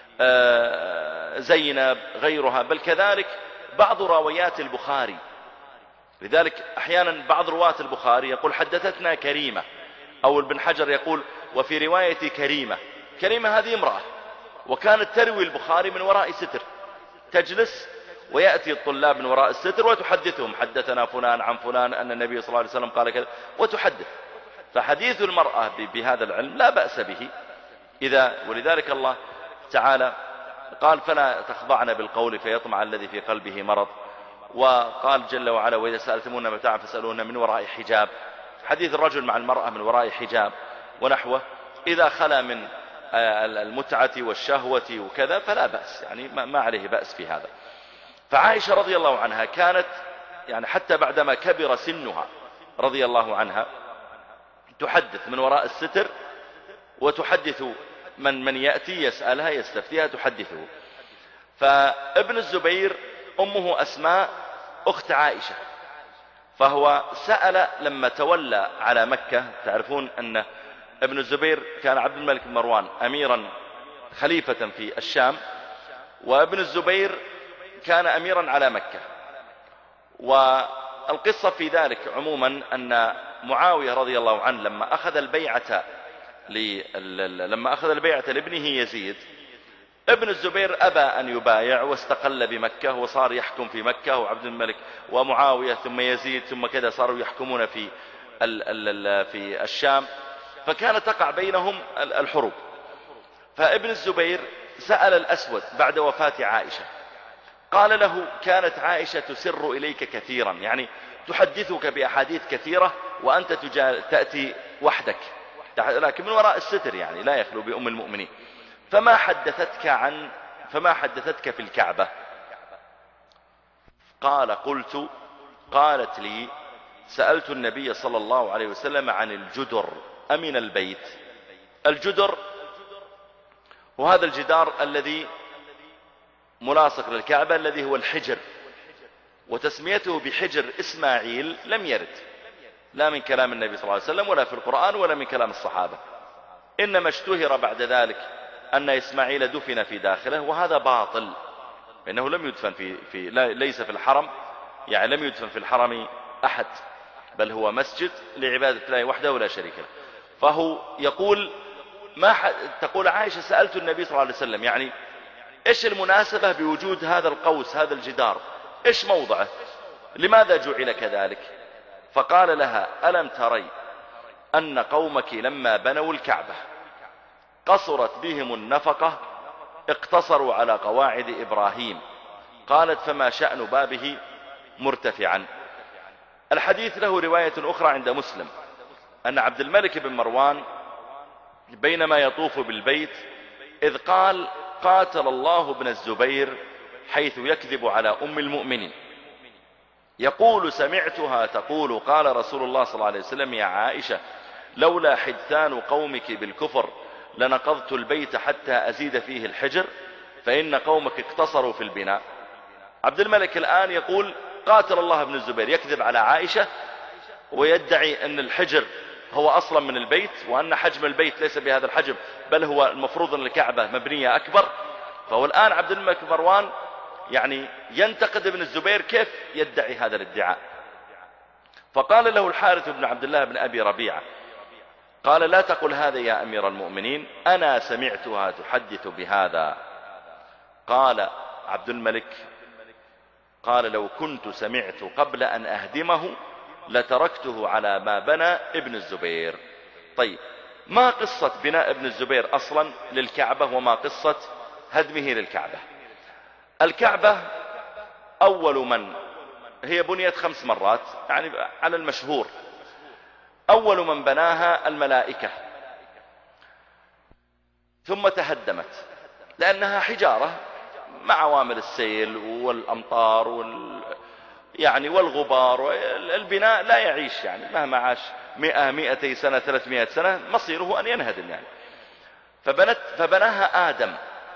زينب، غيرها، بل كذلك بعض راويات البخاري. لذلك أحيانا بعض رواة البخاري يقول حدثتنا كريمة، أو ابن حجر يقول وفي رواية كريمة هذه امرأة، وكانت تروي البخاري من وراء ستر، تجلس ويأتي الطلاب من وراء الستر وتحدثهم حدثنا فلان عن فلان أن النبي صلى الله عليه وسلم قال كذا، وتحدث. فحديث المرأة بهذا العلم لا بأس به ولذلك الله تعالى قال فلا تخضعن بالقول فيطمع الذي في قلبه مرض. وقال جل وعلا وإذا سألتمون متاعا فاسألوهن من وراء حجاب. حديث الرجل مع المرأة من وراء حجاب ونحوه، إذا خلا من المتعة والشهوة وكذا فلا بأس، يعني ما عليه بأس في هذا. فعائشة رضي الله عنها كانت يعني حتى بعدما كبر سنها رضي الله عنها تحدث من وراء الستر، وتحدث من يأتي يسألها يستفتيها تحدثه. فابن الزبير أمه أسماء أخت عائشة، فهو سأل لما تولى على مكة. تعرفون أن ابن الزبير كان عبد الملك بن مروان أميرا خليفة في الشام، وابن الزبير كان أميرا على مكة. والقصة في ذلك عموما أن معاوية رضي الله عنه لما أخذ البيعة لابنه يزيد، ابن الزبير أبى أن يبايع واستقل بمكة وصار يحكم في مكة، وعبد الملك ومعاوية ثم يزيد ثم كذا صاروا يحكمون في الشام، فكانت تقع بينهم الحروب. فابن الزبير سأل الأسود بعد وفاة عائشة، قال له كانت عائشة تسر إليك كثيرا، يعني تحدثك بأحاديث كثيرة وأنت تأتي وحدك، لكن من وراء الستر، يعني لا يخلو بأم المؤمنين. فما حدثتك في الكعبة؟ قال قالت لي سألت النبي صلى الله عليه وسلم عن الجدر أمن البيت. الجدر وهذا الجدار الذي ملاصق للكعبة الذي هو الحجر، وتسميته بحجر إسماعيل لم يرد لا من كلام النبي صلى الله عليه وسلم ولا في القرآن ولا من كلام الصحابة، إنما اشتهر بعد ذلك أن إسماعيل دفن في داخله، وهذا باطل، إنه لم يدفن ليس في الحرم، يعني لم يدفن في الحرم أحد، بل هو مسجد لعبادة الله وحده ولا شريك له. فهو يقول تقول عائشة سألت النبي صلى الله عليه وسلم، يعني إيش المناسبة بوجود هذا القوس هذا الجدار، إيش موضعه، لماذا جعل كذلك؟ فقال لها ألم تري أن قومك لما بنوا الكعبة قصرت بهم النفقة اقتصروا على قواعد إبراهيم. قالت فما شأن بابه مرتفعا. الحديث له رواية أخرى عند مسلم أن عبد الملك بن مروان بينما يطوف بالبيت إذ قال قاتل الله ابن الزبير حيث يكذب على أم المؤمنين، يقول سمعتها تقول قال رسول الله صلى الله عليه وسلم يا عائشة لولا حدثان قومك بالكفر لنقضت البيت حتى أزيد فيه الحجر فإن قومك اقتصروا في البناء. عبد الملك الآن يقول قاتل الله ابن الزبير، يكذب على عائشة ويدعي أن الحجر هو أصلا من البيت، وأن حجم البيت ليس بهذا الحجم بل هو المفروض أن الكعبة مبنية أكبر. فهو الآن عبد الملك بن مروان يعني ينتقد ابن الزبير كيف يدعي هذا الادعاء. فقال له الحارث بن عبد الله بن أبي ربيعة قال لا تقل هذا يا أمير المؤمنين أنا سمعتها تحدث بهذا. قال عبد الملك قال لو كنت سمعت قبل أن أهدمه لتركته على ما بنى ابن الزبير. طيب ما قصة بناء ابن الزبير أصلا للكعبة وما قصة هدمه للكعبة؟ الكعبة أول من هي بنيت 5 مرات يعني على المشهور، أول من بناها الملائكة ثم تهدمت لأنها حجارة مع عوامل السيل والأمطار والغبار، البناء لا يعيش يعني مهما عاش 100 200 سنة 300 سنة مصيره أن ينهدم يعني. فبناها آدم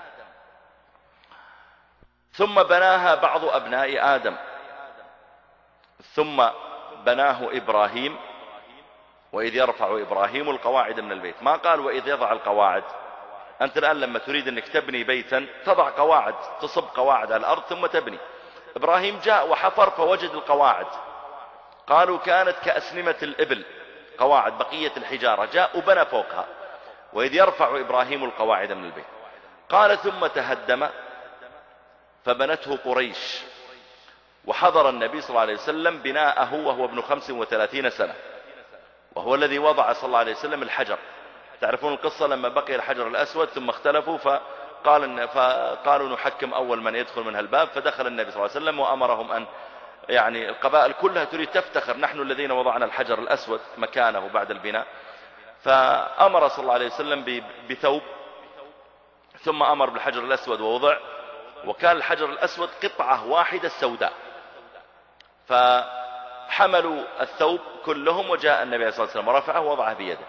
ثم بناها بعض أبناء آدم ثم بناه إبراهيم وإذ يرفع إبراهيم القواعد من البيت، ما قال وإذ يضع القواعد. أنت الآن لما تريد أنك تبني بيتا تضع قواعد، تصب قواعد على الأرض ثم تبني. إبراهيم جاء وحفر فوجد القواعد، قالوا كانت كأسنمة الإبل قواعد بقية الحجارة، جاء وبنى فوقها وإذ يرفع إبراهيم القواعد من البيت. قال ثم تهدم فبنته قريش، وحضر النبي صلى الله عليه وسلم بناءه وهو ابن 35 سنة، وهو الذي وضع صلى الله عليه وسلم الحجر. تعرفون القصة لما بقي الحجر الأسود ثم اختلفوا فقالوا نحكم أول من يدخل من هالباب، فدخل النبي صلى الله عليه وسلم وأمرهم أن يعني القبائل كلها تريد تفتخر نحن الذين وضعنا الحجر الأسود مكانه بعد البناء، فأمر صلى الله عليه وسلم بثوب ثم أمر بالحجر الأسود ووضع، وكان الحجر الأسود قطعة واحدة سوداء، فحملوا الثوب كلهم وجاء النبي صلى الله عليه وسلم ورفعه ووضعه بيده.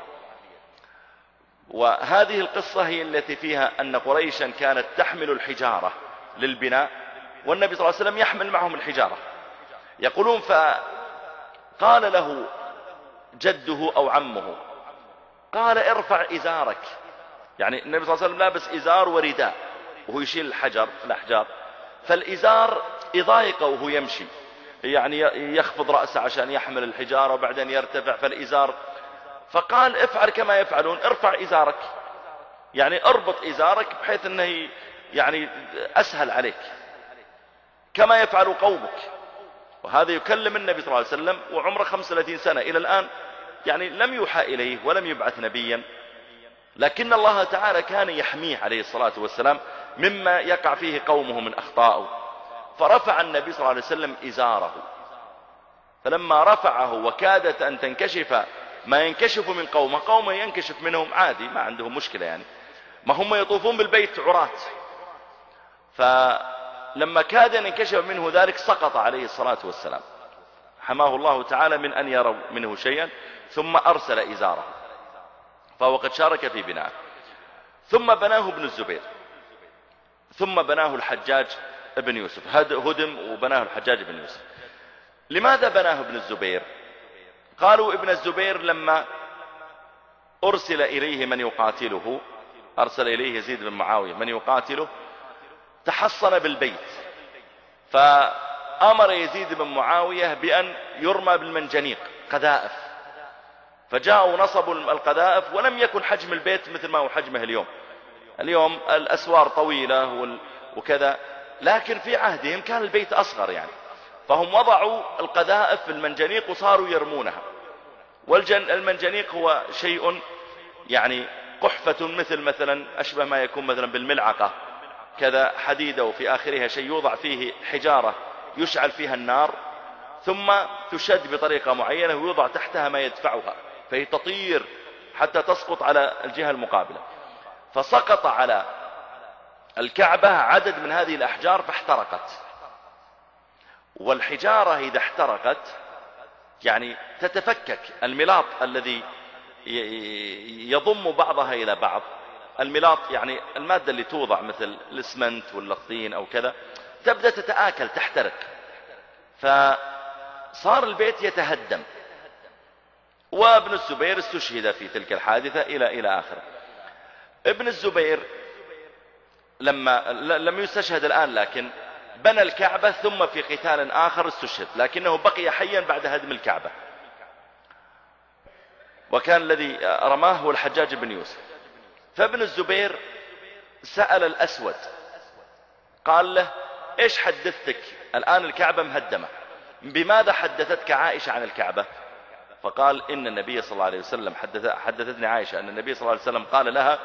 وهذه القصة هي التي فيها أن قريشا كانت تحمل الحجارة للبناء والنبي صلى الله عليه وسلم يحمل معهم الحجارة. يقولون فقال له جده أو عمه قال ارفع إزارك، يعني النبي صلى الله عليه وسلم لابس إزار ورداء وهو يشيل الأحجار، فالإزار يضايقه وهو يمشي، يعني يخفض رأسه عشان يحمل الحجارة وبعدين يرتفع فالإزار. فقال افعل كما يفعلون، ارفع إزارك، يعني اربط إزارك بحيث أنه يعني أسهل عليك كما يفعل قومك. وهذا يكلم النبي صلى الله عليه وسلم وعمره 35 سنة إلى الآن، يعني لم يوحى إليه ولم يبعث نبيا، لكن الله تعالى كان يحميه عليه الصلاة والسلام مما يقع فيه قومه من أخطائه. فرفع النبي صلى الله عليه وسلم إزاره، فلما رفعه وكادت أن تنكشف ما ينكشف من قومه ينكشف منهم عادي ما عندهم مشكلة، يعني ما هم يطوفون بالبيت عراة، فلما كاد أن ينكشف منه ذلك سقط عليه الصلاة والسلام، حماه الله تعالى من أن يروا منه شيئا، ثم أرسل إزاره، فهو قد شارك في بنائه. ثم بناه ابن الزبير، ثم بناه الحجاج ابن يوسف، هدم وبناه الحجاج بن يوسف. لماذا بناه ابن الزبير؟ قالوا ابن الزبير لما أرسل إليه من يقاتله، أرسل إليه يزيد بن معاوية من يقاتله، تحصن بالبيت، فأمر يزيد بن معاوية بأن يرمى بالمنجنيق قذائف، فجاءوا نصبوا القذائف، ولم يكن حجم البيت مثل ما هو حجمه اليوم. اليوم الأسوار طويلة وكذا، لكن في عهدهم كان البيت أصغر يعني، فهم وضعوا القذائف في المنجنيق وصاروا يرمونها. والمنجنيق هو شيء يعني قحفة مثلا أشبه ما يكون مثلا بالملعقة كذا، حديدة وفي آخرها شيء يوضع فيه حجارة يشعل فيها النار، ثم تشد بطريقة معينة ويوضع تحتها ما يدفعها، فهي تطير حتى تسقط على الجهة المقابلة. فسقط على الكعبة عدد من هذه الأحجار فاحترقت. والحجارة إذا احترقت يعني تتفكك، الملاط الذي يضم بعضها إلى بعض، الملاط يعني المادة اللي توضع مثل الاسمنت والطين أو كذا، تبدأ تتآكل تحترق، فصار البيت يتهدم. وابن الزبير استشهد في تلك الحادثة إلى آخره. ابن الزبير لم يستشهد الآن، لكن بنى الكعبة ثم في قتال آخر استشهد، لكنه بقي حيا بعد هدم الكعبة. وكان الذي رماه هو الحجاج بن يوسف. فابن الزبير سأل الأسود، قال له: إيش حدثتك الآن الكعبة مهدمة، بماذا حدثتك عائشة عن الكعبة؟ فقال: إن النبي صلى الله عليه وسلم حدثتني عائشة أن النبي صلى الله عليه وسلم قال لها: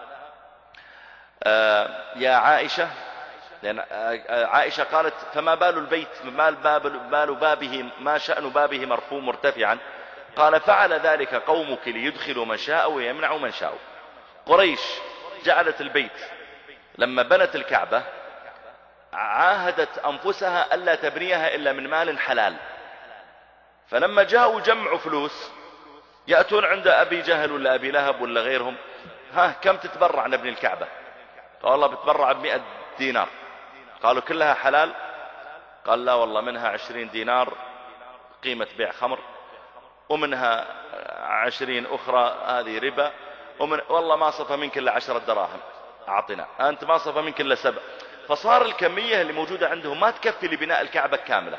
يا عائشة، لأن عائشة قالت: فما بال البيت، بال بابه، ما شأن بابه مرفوع مرتفعا؟ قال: فعل ذلك قومك ليدخلوا من شاء ويمنعوا من شاء. قريش جعلت البيت لما بنت الكعبة عاهدت أنفسها ألا تبنيها إلا من مال حلال، فلما جاءوا جمعوا فلوس يأتون عند أبي جهل ولا أبي لهب ولا غيرهم: كم تتبرع نبني الكعبة؟ قال: والله بتبرع ب100 دينار. قالوا: كلها حلال؟ قال: لا والله، منها 20 دينار قيمة بيع خمر، ومنها 20 أخرى هذه ربا، والله ما صفى منك إلا 10 دراهم أعطنا، أنت ما صفى منك إلا 7. فصار الكمية اللي موجودة عندهم ما تكفي لبناء الكعبة كاملة،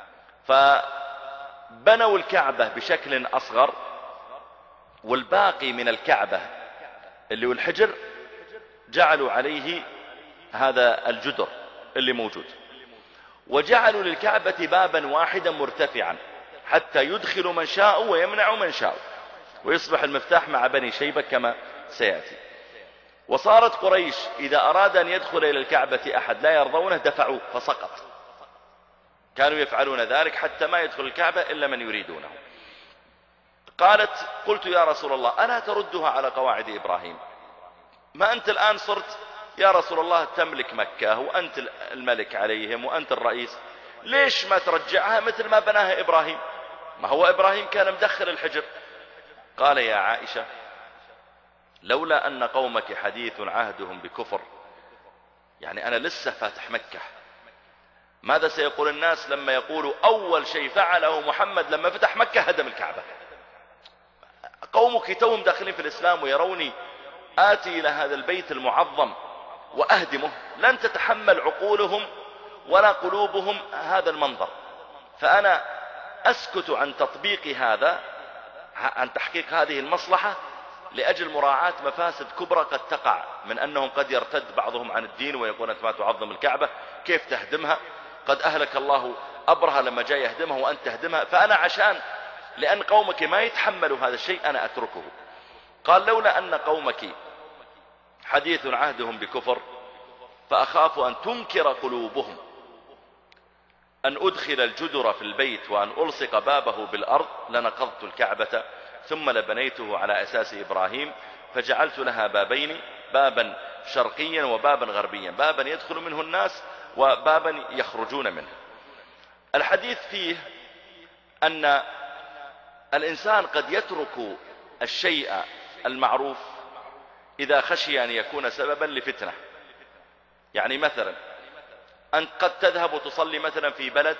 فبنوا الكعبة بشكل أصغر، والباقي من الكعبة اللي هو الحجر جعلوا عليه هذا الجدر اللي موجود، وجعلوا للكعبة بابا واحدا مرتفعا حتى يدخل من شاء ويمنع من شاء، ويصبح المفتاح مع بني شيبة كما سيأتي. وصارت قريش إذا أراد أن يدخل إلى الكعبة أحد لا يرضونه دفعوه فسقط، كانوا يفعلون ذلك حتى ما يدخل الكعبة إلا من يريدونه. قالت: قلت يا رسول الله ألا تردها على قواعد إبراهيم؟ ما أنت الآن صرت يا رسول الله تملك مكة وأنت الملك عليهم وأنت الرئيس، ليش ما ترجعها مثل ما بناها إبراهيم؟ ما هو إبراهيم كان مدخل الحجر. قال: يا عائشة، لولا أن قومك حديث عهدهم بكفر، يعني أنا لسه فاتح مكة، ماذا سيقول الناس لما يقولوا أول شيء فعله محمد لما فتح مكة هدم الكعبة؟ قومك توهم داخلين في الإسلام ويروني آتي إلى هذا البيت المعظم وأهدمه، لن تتحمل عقولهم ولا قلوبهم هذا المنظر. فأنا أسكت عن تطبيق هذا، عن تحقيق هذه المصلحة، لأجل مراعاة مفاسد كبرى قد تقع من أنهم قد يرتد بعضهم عن الدين ويقول أنت ما تعظم الكعبة، كيف تهدمها؟ قد أهلك الله أبرهة لما جاء يهدمها وأنت تهدمها. فأنا لأن قومك ما يتحملوا هذا الشيء أنا أتركه. قال: لولا أن قومك حديث عهدهم بكفر فأخاف أن تنكر قلوبهم أن أدخل الجدر في البيت وأن ألصق بابه بالأرض لنقضت الكعبة ثم لبنيته على أساس إبراهيم، فجعلت لها بابين، بابا شرقيا وبابا غربيا، بابا يدخل منه الناس وبابا يخرجون منه. الحديث فيه أن الإنسان قد يترك الشيء المعروف إذا خشي أن يكون سببا لفتنة. يعني مثلا أنت قد تذهب وتصلي مثلا في بلد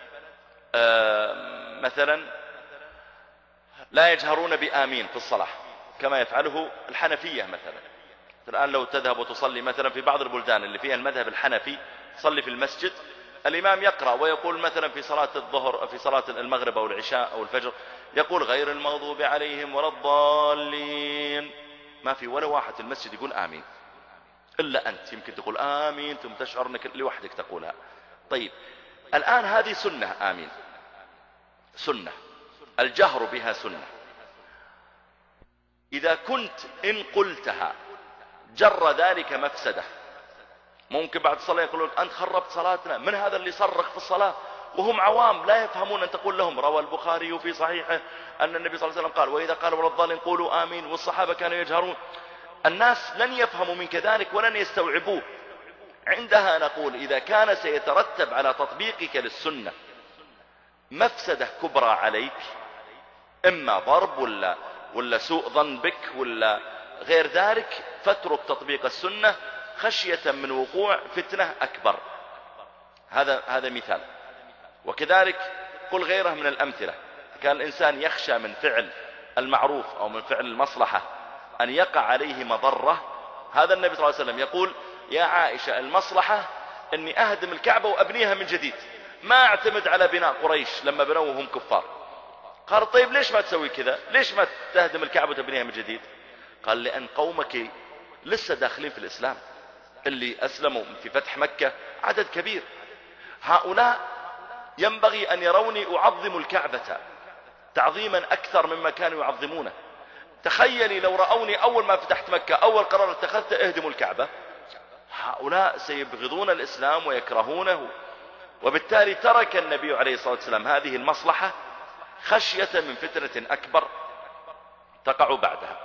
مثلا لا يجهرون بآمين في الصلاة كما يفعله الحنفية مثلا. الآن لو تذهب وتصلي مثلا في بعض البلدان اللي فيها المذهب الحنفي، تصلي في المسجد، الإمام يقرأ ويقول مثلا في صلاة الظهر، في صلاة المغرب أو العشاء أو الفجر، يقول غير المغضوب عليهم ولا الضالين. ما في ولا واحد في المسجد يقول آمين إلا أنت، يمكن تقول آمين ثم تشعر أنك لوحدك تقولها. طيب الآن هذه سنة، آمين سنة، الجهر بها سنة. إذا كنت إن قلتها جر ذلك مفسدة، ممكن بعد الصلاة يقولون أنت خربت صلاتنا، من هذا اللي صرخ في الصلاة وهم عوام لا يفهمون أن تقول لهم روى البخاري في صحيحه أن النبي صلى الله عليه وسلم قال وإذا قال ولا الضالين قولوا آمين، والصحابة كانوا يجهرون. الناس لن يفهموا منك ذلك ولن يستوعبوه. عندها نقول إذا كان سيترتب على تطبيقك للسنة مفسدة كبرى عليك، إما ضرب ولا سوء ظن بك ولا غير ذلك، فاترك تطبيق السنة خشية من وقوع فتنة أكبر. هذا مثال. وكذلك قل غيره من الأمثلة. كان الإنسان يخشى من فعل المعروف أو من فعل المصلحة أن يقع عليه مضرة، هذا النبي صلى الله عليه وسلم يقول يا عائشة المصلحة أني أهدم الكعبة وأبنيها من جديد، ما أعتمد على بناء قريش لما بنوه هم كفار. قال طيب ليش ما تسوي كذا؟ ليش ما تهدم الكعبة وتبنيها من جديد؟ قال لأن قومك لسه داخلين في الإسلام، اللي أسلموا في فتح مكة عدد كبير، هؤلاء ينبغي أن يروني أعظم الكعبة تعظيما أكثر مما كانوا يعظمونه. تخيلي لو رأوني أول ما فتحت مكة أول قرار اتخذت اهدموا الكعبة، هؤلاء سيبغضون الإسلام ويكرهونه. وبالتالي ترك النبي عليه الصلاة والسلام هذه المصلحة خشية من فتنة أكبر تقع بعدها.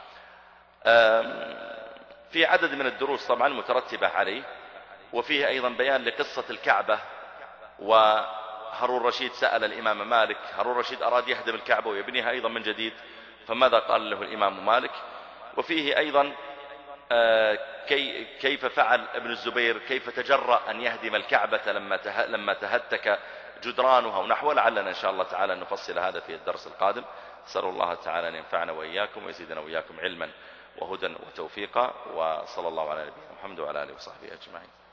في عدد من الدروس طبعا مترتبة عليه، وفيه أيضا بيان لقصة الكعبة. وهارون الرشيد سأل الإمام مالك، هارون الرشيد أراد يهدم الكعبة ويبنيها أيضا من جديد، فماذا قال له الإمام مالك؟ وفيه أيضا كيف فعل ابن الزبير، كيف تجرأ أن يهدم الكعبة لما تهتك جدرانها ونحو. لعلنا إن شاء الله تعالى نفصل هذا في الدرس القادم. أسأل الله تعالى أن ينفعنا وإياكم ويزيدنا وإياكم علما وهدى وتوفيقا، وصلى الله على نبينا محمد وعلى آله وصحبه أجمعين.